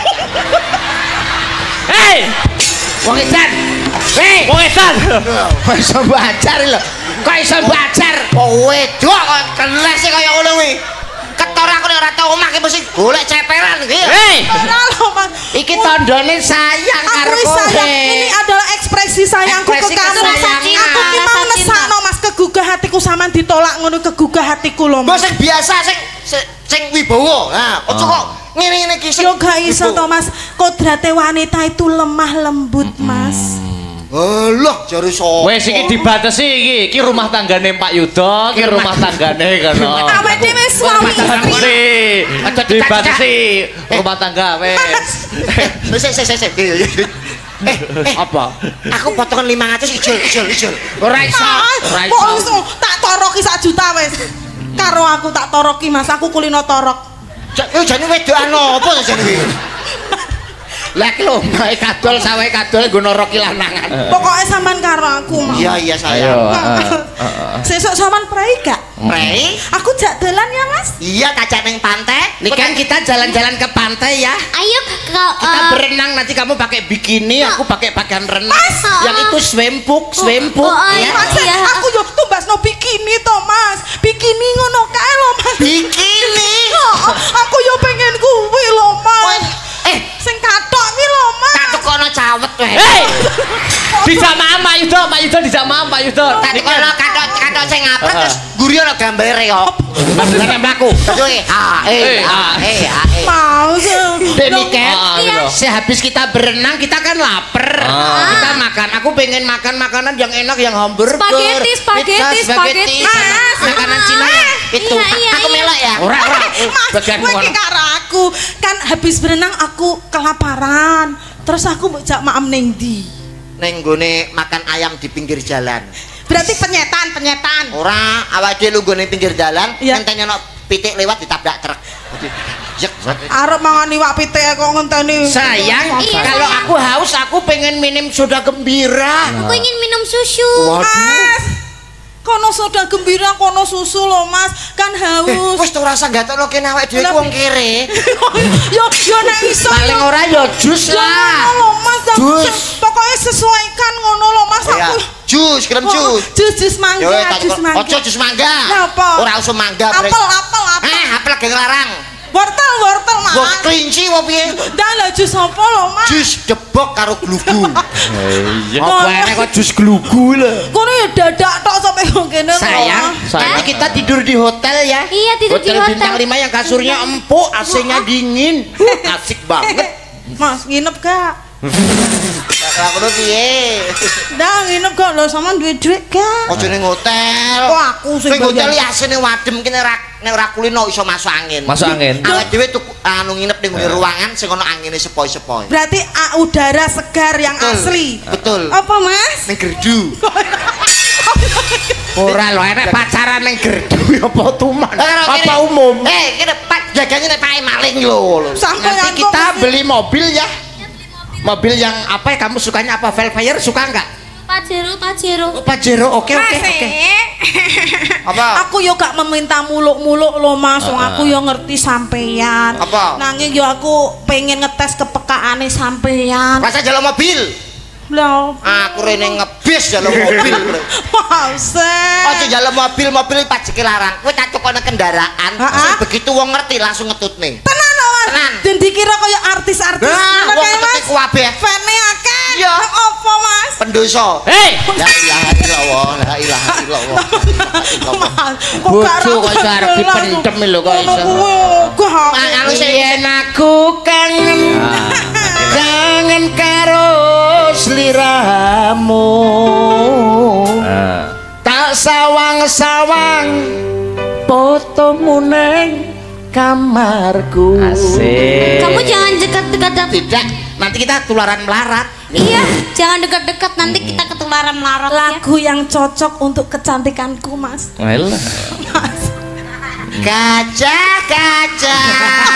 Hei, Wong edan. Hei, wong edan. kok iso bajar lho. Kok iso bajar? Oh wedok kok keles sih kaya ngono kuwi. Ketor aku nek ora tau omah ki mesti golek ceperan iki. Hei. Ora lho, Mas. Iki tandane sayang Aku karo wis kowe. sayang, ini adalah ekspresi sayangku ke Ekspresi kamu. kesayangan. Aku ki mau nesakno Mas kegugah hatiku sampean ditolak ngono kegugah hatiku lho, Mbok Mas. sing biasa sing sing- sing wibawa. Nah, ojo kok ngene-ngene iki sing. Yo gak iso to, Mas. Kodrate wanita itu lemah lembut, Mas. Alah, jare sapa? Wes iki dibatesi iki. Iki rumah tanggane Pak Yudo, iki rumah tanggane kono. Awake dhewe suami istri. Dibatesi. Dibatesi rumah tangga wes. Wis sik sik sik. Eh, eh, Apa? aku potongan lima ratus ijol ijol ijol. Ora iso. Ora Kok iso. iso tak toroki sak juta wis. Karo aku tak toroki, Mas. Aku kulino torok. Yo jane wedokan opo to jane kuwi? Lah iki lho, mae kadol sawahe kadol nggo noroki lanangan. Pokoknya sampean karo aku, Mas. Iya iya Ayo. sayang. Sesuk sampean prei gak? Prei? Aku jak dolan ya, Mas. Iya kacak ning pantai. Ini kan kita jalan-jalan ke pantai ya. Ayo kau Kita eh, berenang, nanti kamu pakai bikini, aku pakai pakaian renang. Mas. Yang itu swimbook, swimbook oh, oh, ya. Mas, Iya. aku yo tumbasno bikini to, Mas. Bikini ngono kae lho, Mas. Bikini. Oh, aku yo pengen kuwi lho, Mas. Eh, Sing katok ki lho, Mas. tak tukono cawet wae. Hei. Dijamaah Pak Yudo, Pak Yudo dijamaah Pak Yudo. Tak tukono katok-katok sing ngapret terus guri ana gambare kok. Beneran aku. Terus ah eh ah eh ah eh. Mau Demikian, Ah, gitu. sehabis kita berenang kita kan lapar. Kita makan. Aku pengen makan makanan yang enak, yang hamburger, Spaghetti, spaghetti, pizza, spaghetti. sama Mas. makanan Cina itu. Iya, iya, Aku iya. melok ya. Ora ora. Mas, Bagian kowe kono. ki karo aku. Kan habis berenang aku kelaparan. Terus aku mau jak maem ning ndi? Ning gone makan ayam di pinggir jalan. Berarti penyetan, penyetan. Ora awake dhewe nggone pinggir jalan, Iya. ngenteni ana pitik lewat ditabrak truk. Jek. Arep mangan iwak pitik kok ngenteni. Sayang, Iya, kalau sayang. aku haus aku pengen minum soda gembira. Aku ingin minum susu. Mas. Kono soda gembira, kono susu lho, Mas. Kan haus. Wis to rasa gatokno kene awake dhewe ku wong kere. Yo yo nek iso. Paling ora ya jus Ya lah. ngono lho, Mas. Jus. Pokoknya sesuaikan ngono lho, Mas. Ya, Aku jus, krem Oh, jus. jus jus mangga, Yo tak jus mangga. ojo jus mangga. Napa? Ora usah mangga. Apel, apel, apel. Eh, apel ge nglarang. Wortel, wortel, Mas. Buat kelinci apa piye? Dah lah jus apa lho, Mas? Jus debok karo glugu. Iya. Apa enek kok jus glugu lho. Kono ya dadak tok sampe kene. Sayang, nanti kita tidur di hotel ya. Iya, tidur di hotel. Bintang lima yang kasurnya empuk, A C-nya dingin. Asik banget. Mas, nginep gak? Lah kono piye? Dah nginep gak lho sama duit-duit gak? Ojo ning hotel. Oh, aku sing Ning hotel bayar. ya asine wadem kene rak nek ora kulino iso masuk angin. Masuk angin. Awake dhewe tuku anu nginep ning ruangan sing ono angine sepoi-sepoi. Berarti ah, udara segar yang Betul. asli. Betul. Apa, Mas? Ning gerdu. Ora lho enek pacaran ning gerdu apa tuman? Apa Apa umum? Eh, kene Pak jaganya nek pae maling lho. Sampai Nanti kita beli mobil ya. Mobil yang apa ya kamu sukanya apa? Velfire suka enggak? Pajero, Pajero. Oh, Pajero, oke oke oke. Apa? Aku yo gak meminta muluk-muluk loh Mas, wong aku yo ngerti sampeyan. Apa? Nanging yo aku pengen ngetes kepekaane sampeyan. Masa jalan mobil? Lho, Aku rene ngebis jalan mobil. Masa. Ojo jalan mobil, mobil pajeke larang. Kowe tak tukone kendaraan, Ha-ha. terus begitu wong ngerti langsung ngetutne. Tenan lho Mas. Tenan. Dan dikira kaya artis-artis. Nah, Ngono wong kae, ngetutne Mas. kuwabeh. Fane akeh. Iya. Apa Mas? Pendosa. Hei, La ilaha illallah, la ilaha illallah. Mas, kok Bojo gak kok iso arep dipendem lho kok iso. Kok Anu sing Yen aku kangen kangen karo sliramu. Ah. Tak sawang-sawang fotomu neng kamarku. Asik. Kamu jangan dekat-dekat Dap. Tidak, nanti kita tularan melarat. Iya, jangan dekat-dekat nanti kita ketularan melarat ya. lagu yang cocok untuk kecantikanku Mas. Alah. gajah gajah.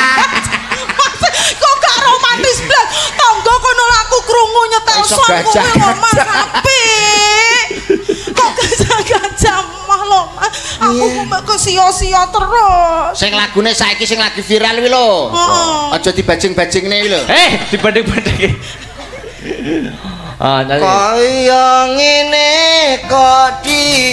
Kok gak romantis blas? Tonggo kono laku krungu nyetel Iso son kuwi lho gajah-gajah. Mas apik. Kok gajah-gajah mah lho Mas. Aku kok kesio-sio terus. Sing lagune saiki sing lagi viral kuwi lho. Heeh. Aja dibajing-bajingne kuwi lho. Eh, dibanding-banding. Ah, nyanyi. Kaya ngene kok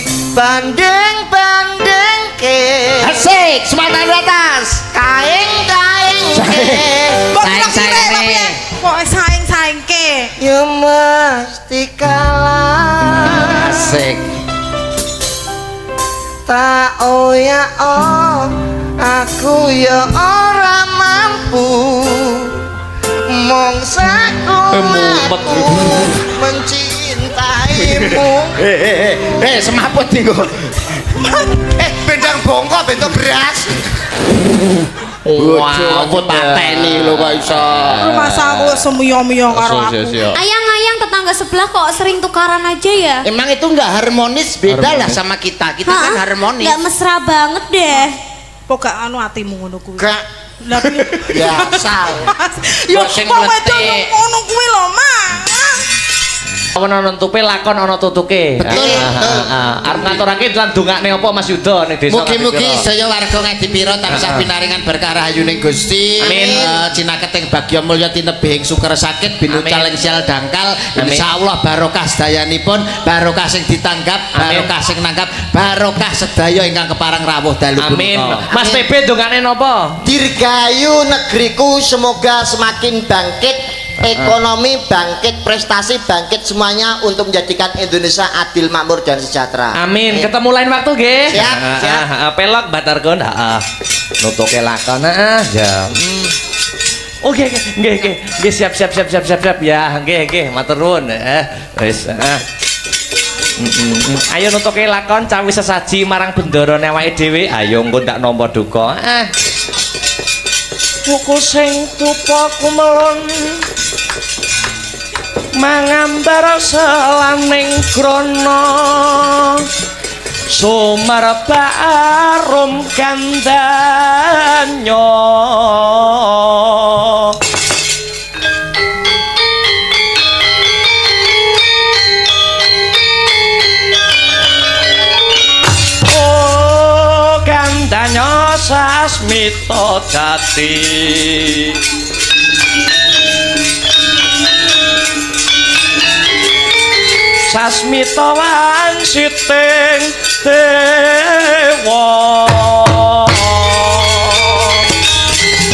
dibanding-bandingke. Asik, semangat di atas. Kaing-kaing Kok Saing, kira saing, kira nih. ya? Kok saing-saingke? ya mesti kalah. Asik. Tak oh ya oh, aku ya ora mampu. Mongsaku Mumet. aku mencintaimu. Eh eh eh, eh semaput nih kok. Eh bendang bongko bentuk beras. Wow, kok pateni lho kok iso. Masa aku semiyo-miyo karo aku. Ayang-ayang tetangga sebelah kok sering tukaran aja ya? Emang itu enggak harmonis, beda lah sama kita. Kita kan Hah? harmonis. Nggak mesra banget deh. Kok gak anu atimu ngono kuwi? Gak Lah piye? biasa. Yo Kok sing kok wedok meletik? ngono kuwi lho, Mang. Ana nutupe lakon ana tutuke. Betul, betul. Arep ngaturake lan dongakne apa Mas Yuda ning desa. Mugi-mugi Ngadipiro. saya warga Ngadipiro tansah pinaringan berkah rahayuning Gusti. Amin. Eh, Cinaketing bagya mulya tinebih ing suker sakit binucal ing sial dangkal. Amin. Insyaallah barokah sedayanipun, barokah sing ditanggap, Amin. barokah sing nanggap, barokah sedaya ingkang keparang rawuh dalu Amin. punika. Mas T B dongakne napa? Dirgayu negeriku semoga semakin bangkit. Ekonomi bangkit, prestasi bangkit, semuanya untuk menjadikan Indonesia adil, makmur dan sejahtera. Amin. Ketemu lain waktu nggih. Siap, Ah, siap. ah, ah, pelok batargon. Heeh. Nutuke lakon heeh, ya. Hmm. Oke, oke, nggih, nggih. Nggih, siap, siap, siap, siap, siap, siap. Ya, nggih, nggih, matur nuwun. Eh, wis, heeh. Mm, mm, mm. Ayo nutuke lakon cawi sesaji marang bendarane awake dhewe. Ayo engko ndak nampa duka. Eh. Buku sing tupa kumelon mangambar selaning krana sumerba arum kandanya oh kandanya sasmita jati sasmita wansiting dewa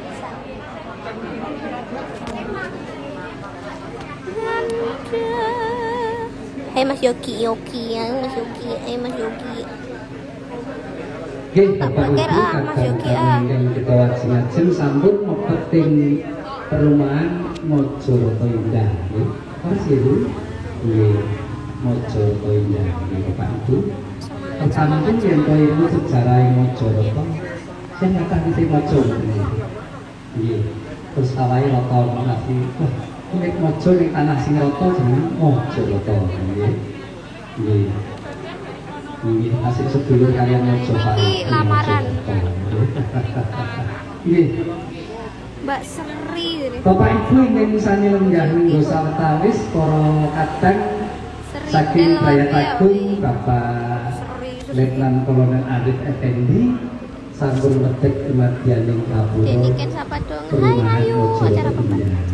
Hei Mas Yogi, Yogi ya, Mas Yogi, eh Mas Yogi. Nggih, Bapak Ibu kadang yang kita wajib sambut mepeting perumahan Mojokerto Indah nggih. Persis Bu. Nggih, Mojokerto Indah nggih Bapak Ibu. Pertama itu yang kau ilmu sejarah Mojokerto. Saya nyata di Mojo. Nggih. Terus awalnya rata ngasih wah nek Mojo ning tanah sing rata jeneng Mojokerto nggih. Nggih. Nggih, asik sedulur kalian Mojo Pak. Iki lamaran. Nggih. Mbak Sri. Bapak Ibu ingin sami lenggah nggo sawetawis para kadang saking Bayat Agung Bapak Letnan Kolonel Arif Effendi sampun medhek kematianing kapura. Deniken sapa dong. Hai ayo acara pembacaran.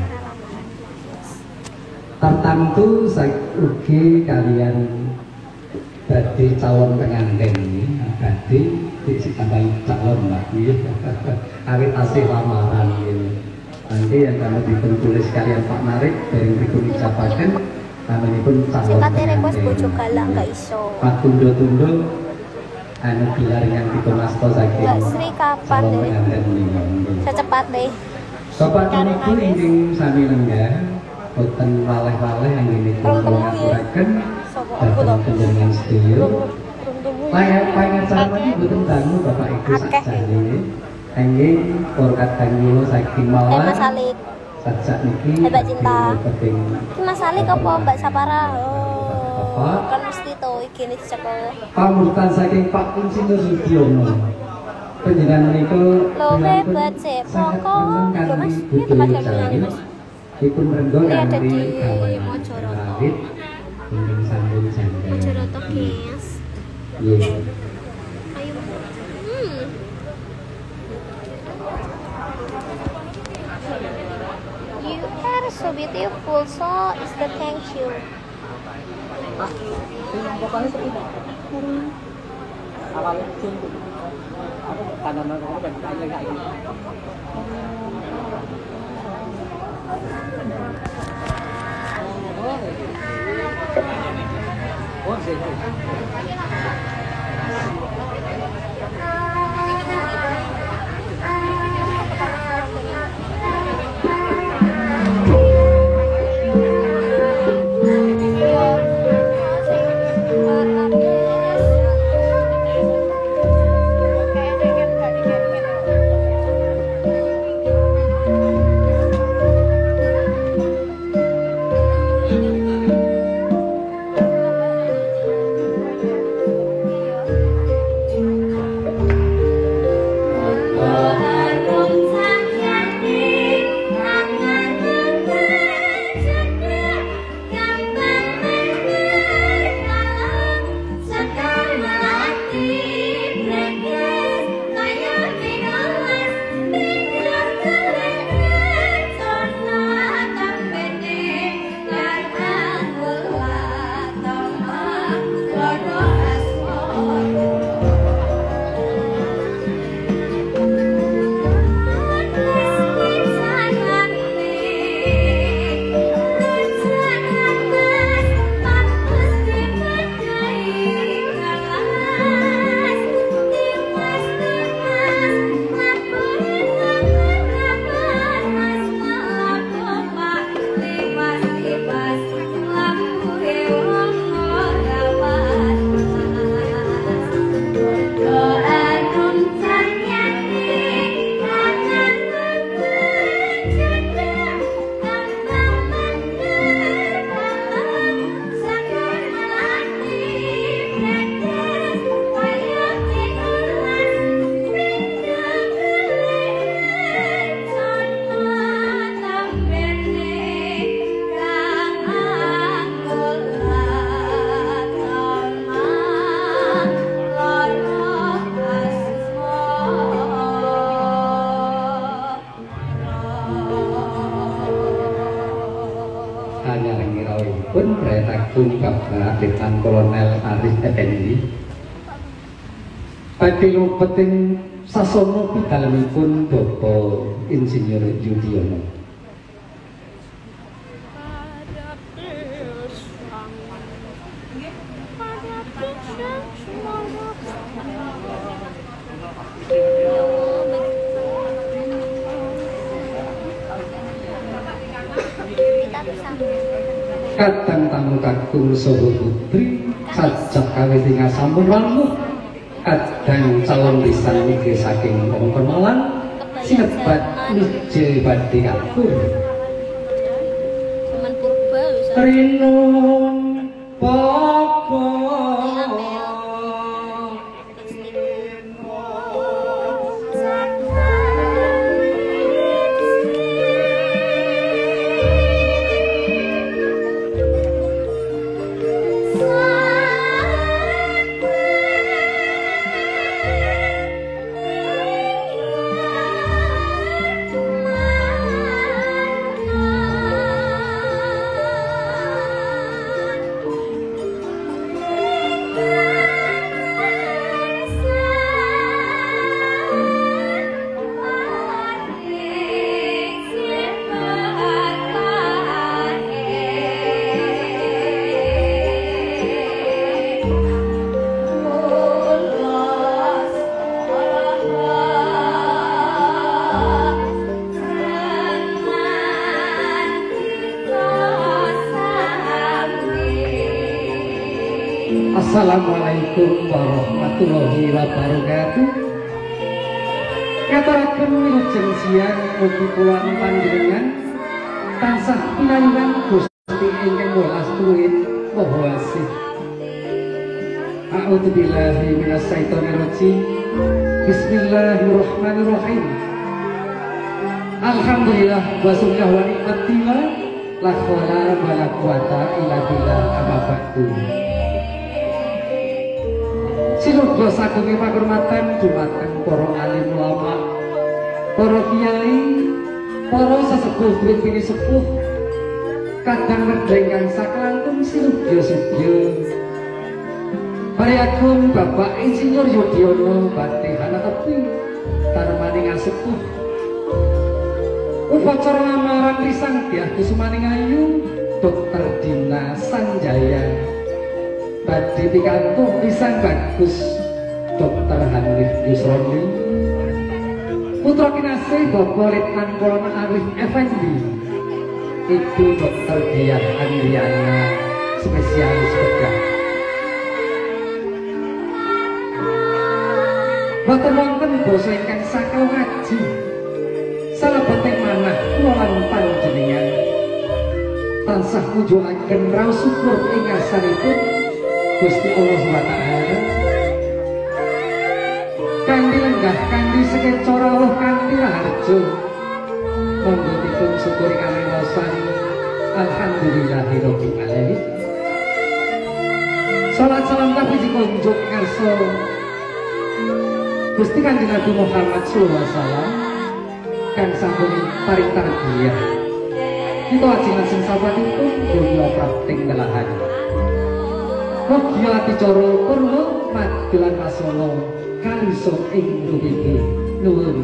Tertentu saya ugi kalian badhe calon pengantin badhe ditambahi calon lagi awit asih lamaran ini. Nanti yang kami dipun tulis kalian Pak Narik dari dipun ucapaken namanipun calon pengantin. Bojo galak gak iso. Pak tundo-tundo anu gelar yang dipunasta saking Mbak Sri kapan deh? Secepat deh. Bapak Ibu ingin sami lenggah boten waleh-waleh anggenipun kula ngaturaken dhateng panjenengan sedaya. Layak pangacara iki boten dangu Bapak Ibu sakjane. Angin porkat kanggo saking mawon. Mas Alik. Sajak niki Mbak Cinta. Iki Mas Alik apa Mbak Sapara? Oh, kan mesti to iki nih cekel. Pamurtan saking Pak Kunsinto Sudiono. Panjenengan menika lo hebat sih pokok. Lho Mas, ini tempat kami Mas. Dipun renggo kanthi Mojokerto. ingkang sampun janda. Mojokerto guys. Nggih. Ayo. Hmm. You are so beautiful, so is the thank you. Ah, yang vokalnya seperti apa? Awalnya sungguh. Aku kanan aku kan tanya kayak gitu. Oh, sih. pun Bayat Agung Bapak Letnan Kolonel Arif Effendi badhe peting sasono pitalemipun Bapak Insinyur Yudiono. Kadang tamu kakung saha putri sajak kawit ing sampun rampung. Kadang calon lisan niki saking kongkon malang sinebat nije badhe katur. Cuman purba lho. Rinun poko Assalamualaikum warahmatullahi wabarakatuh. Katuraken wilujeng siang mugi kula panjenengan tansah pinayungan Gusti ingkang welas tuwin Maha Asih. A'udzu billahi minasyaitonir rajim. Bismillahirrahmanirrahim. Alhamdulillah wa shukran wa ni'matillah la haula wa la quwata illa billah amma ba'du. Sinuhun saking pakurmatan dumateng para alim ulama, para kiai, para sesepuh pini sepuh, kadang ngedengkan saklangkung sinubya-subya. Pareagung Bapak Insinyur Yudiono Badhe Hana Tepi Tarmaning Asepuh. Upacara lamaran risang Dyah Kusumaning Ayu Dokter Dina Sanjaya badhe pikantuk pisan bagus Dokter Hanif Yusroni putra kinasih Bapak Letnan Kolonel Arif Effendi, Ibu Dokter Diah Andriana spesialis bedah. Boten wonten basa ingkang sakau ngaji salebete manah kula lan panjenengan tansah mujudaken raos syukur ing asaripun Gusti Allah wa ta'ala kanthi lenggah kanthi sekecara Allah kanthi raharja monggo dipun syukuri kalewasan alhamdulillahirabbil alamin. Salat salam kabeh kunjuk ngarsa Gusti Kanjeng Nabi Muhammad sallallahu alaihi wasallam kang sampun paring tarbiyah kita ajengan sing sabatipun dunya prakting nelahan. Mugi adicara purna magelan wasana kalisa ing mriki nuwun.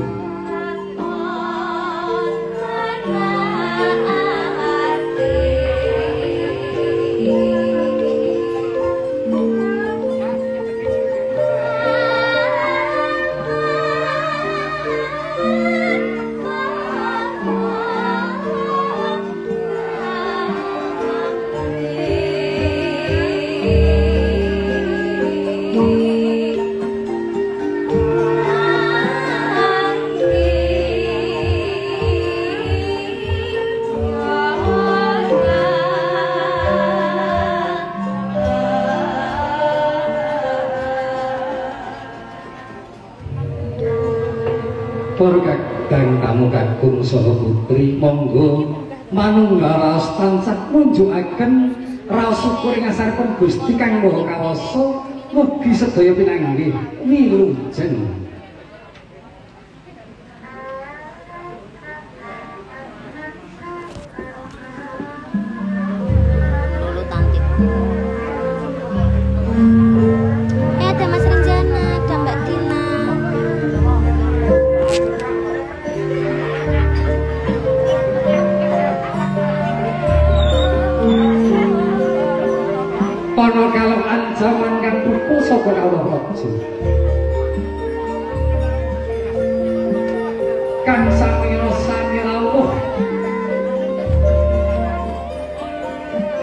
Kadang tamu kakung saha putri monggo manunggal raos tansah munjukaken raos syukur ing asaripun Gusti Kang Maha Kawasa mugi sedaya pinanggih wilujeng.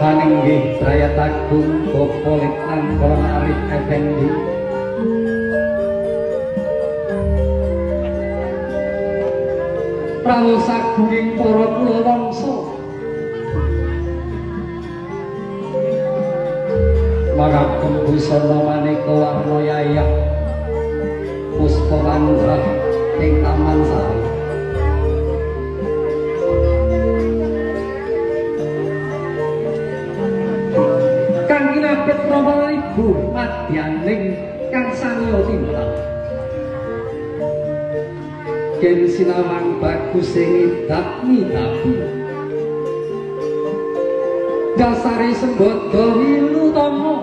Haninggih Brayat Agung Bapak Letnan Kolon Arif Effendi Prawu sagunging para kula wangsa mangagem busana maneka warna yayah puspa landrah ing Taman Sari kang kinabet rama ibu madyaning kang samiya timbang ken sinawang bagus sing idap ngidapi dasare sembodo wilutama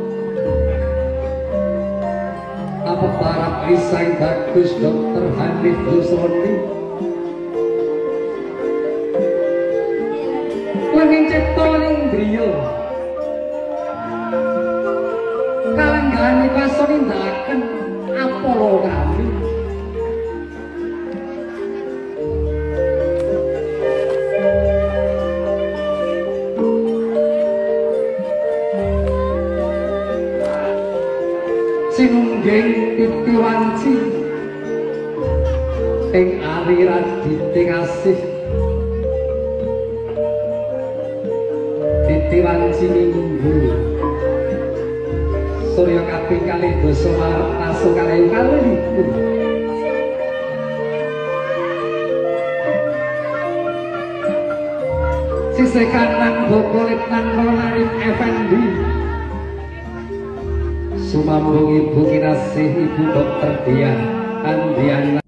apa para pisang bagus dokter Hanif Husoni langing cipta ning griya kalanggane pasonindaken apolo kami sinungging titi wanci ing aliran dite ngasih titi wanci minggu surya kaping kalih dasa Maret taun kalih kalih likur sisih kanan Bapak Letnan Kolon Arif Effendi sumambung ibu kinasih ibu dokter Dian Andiana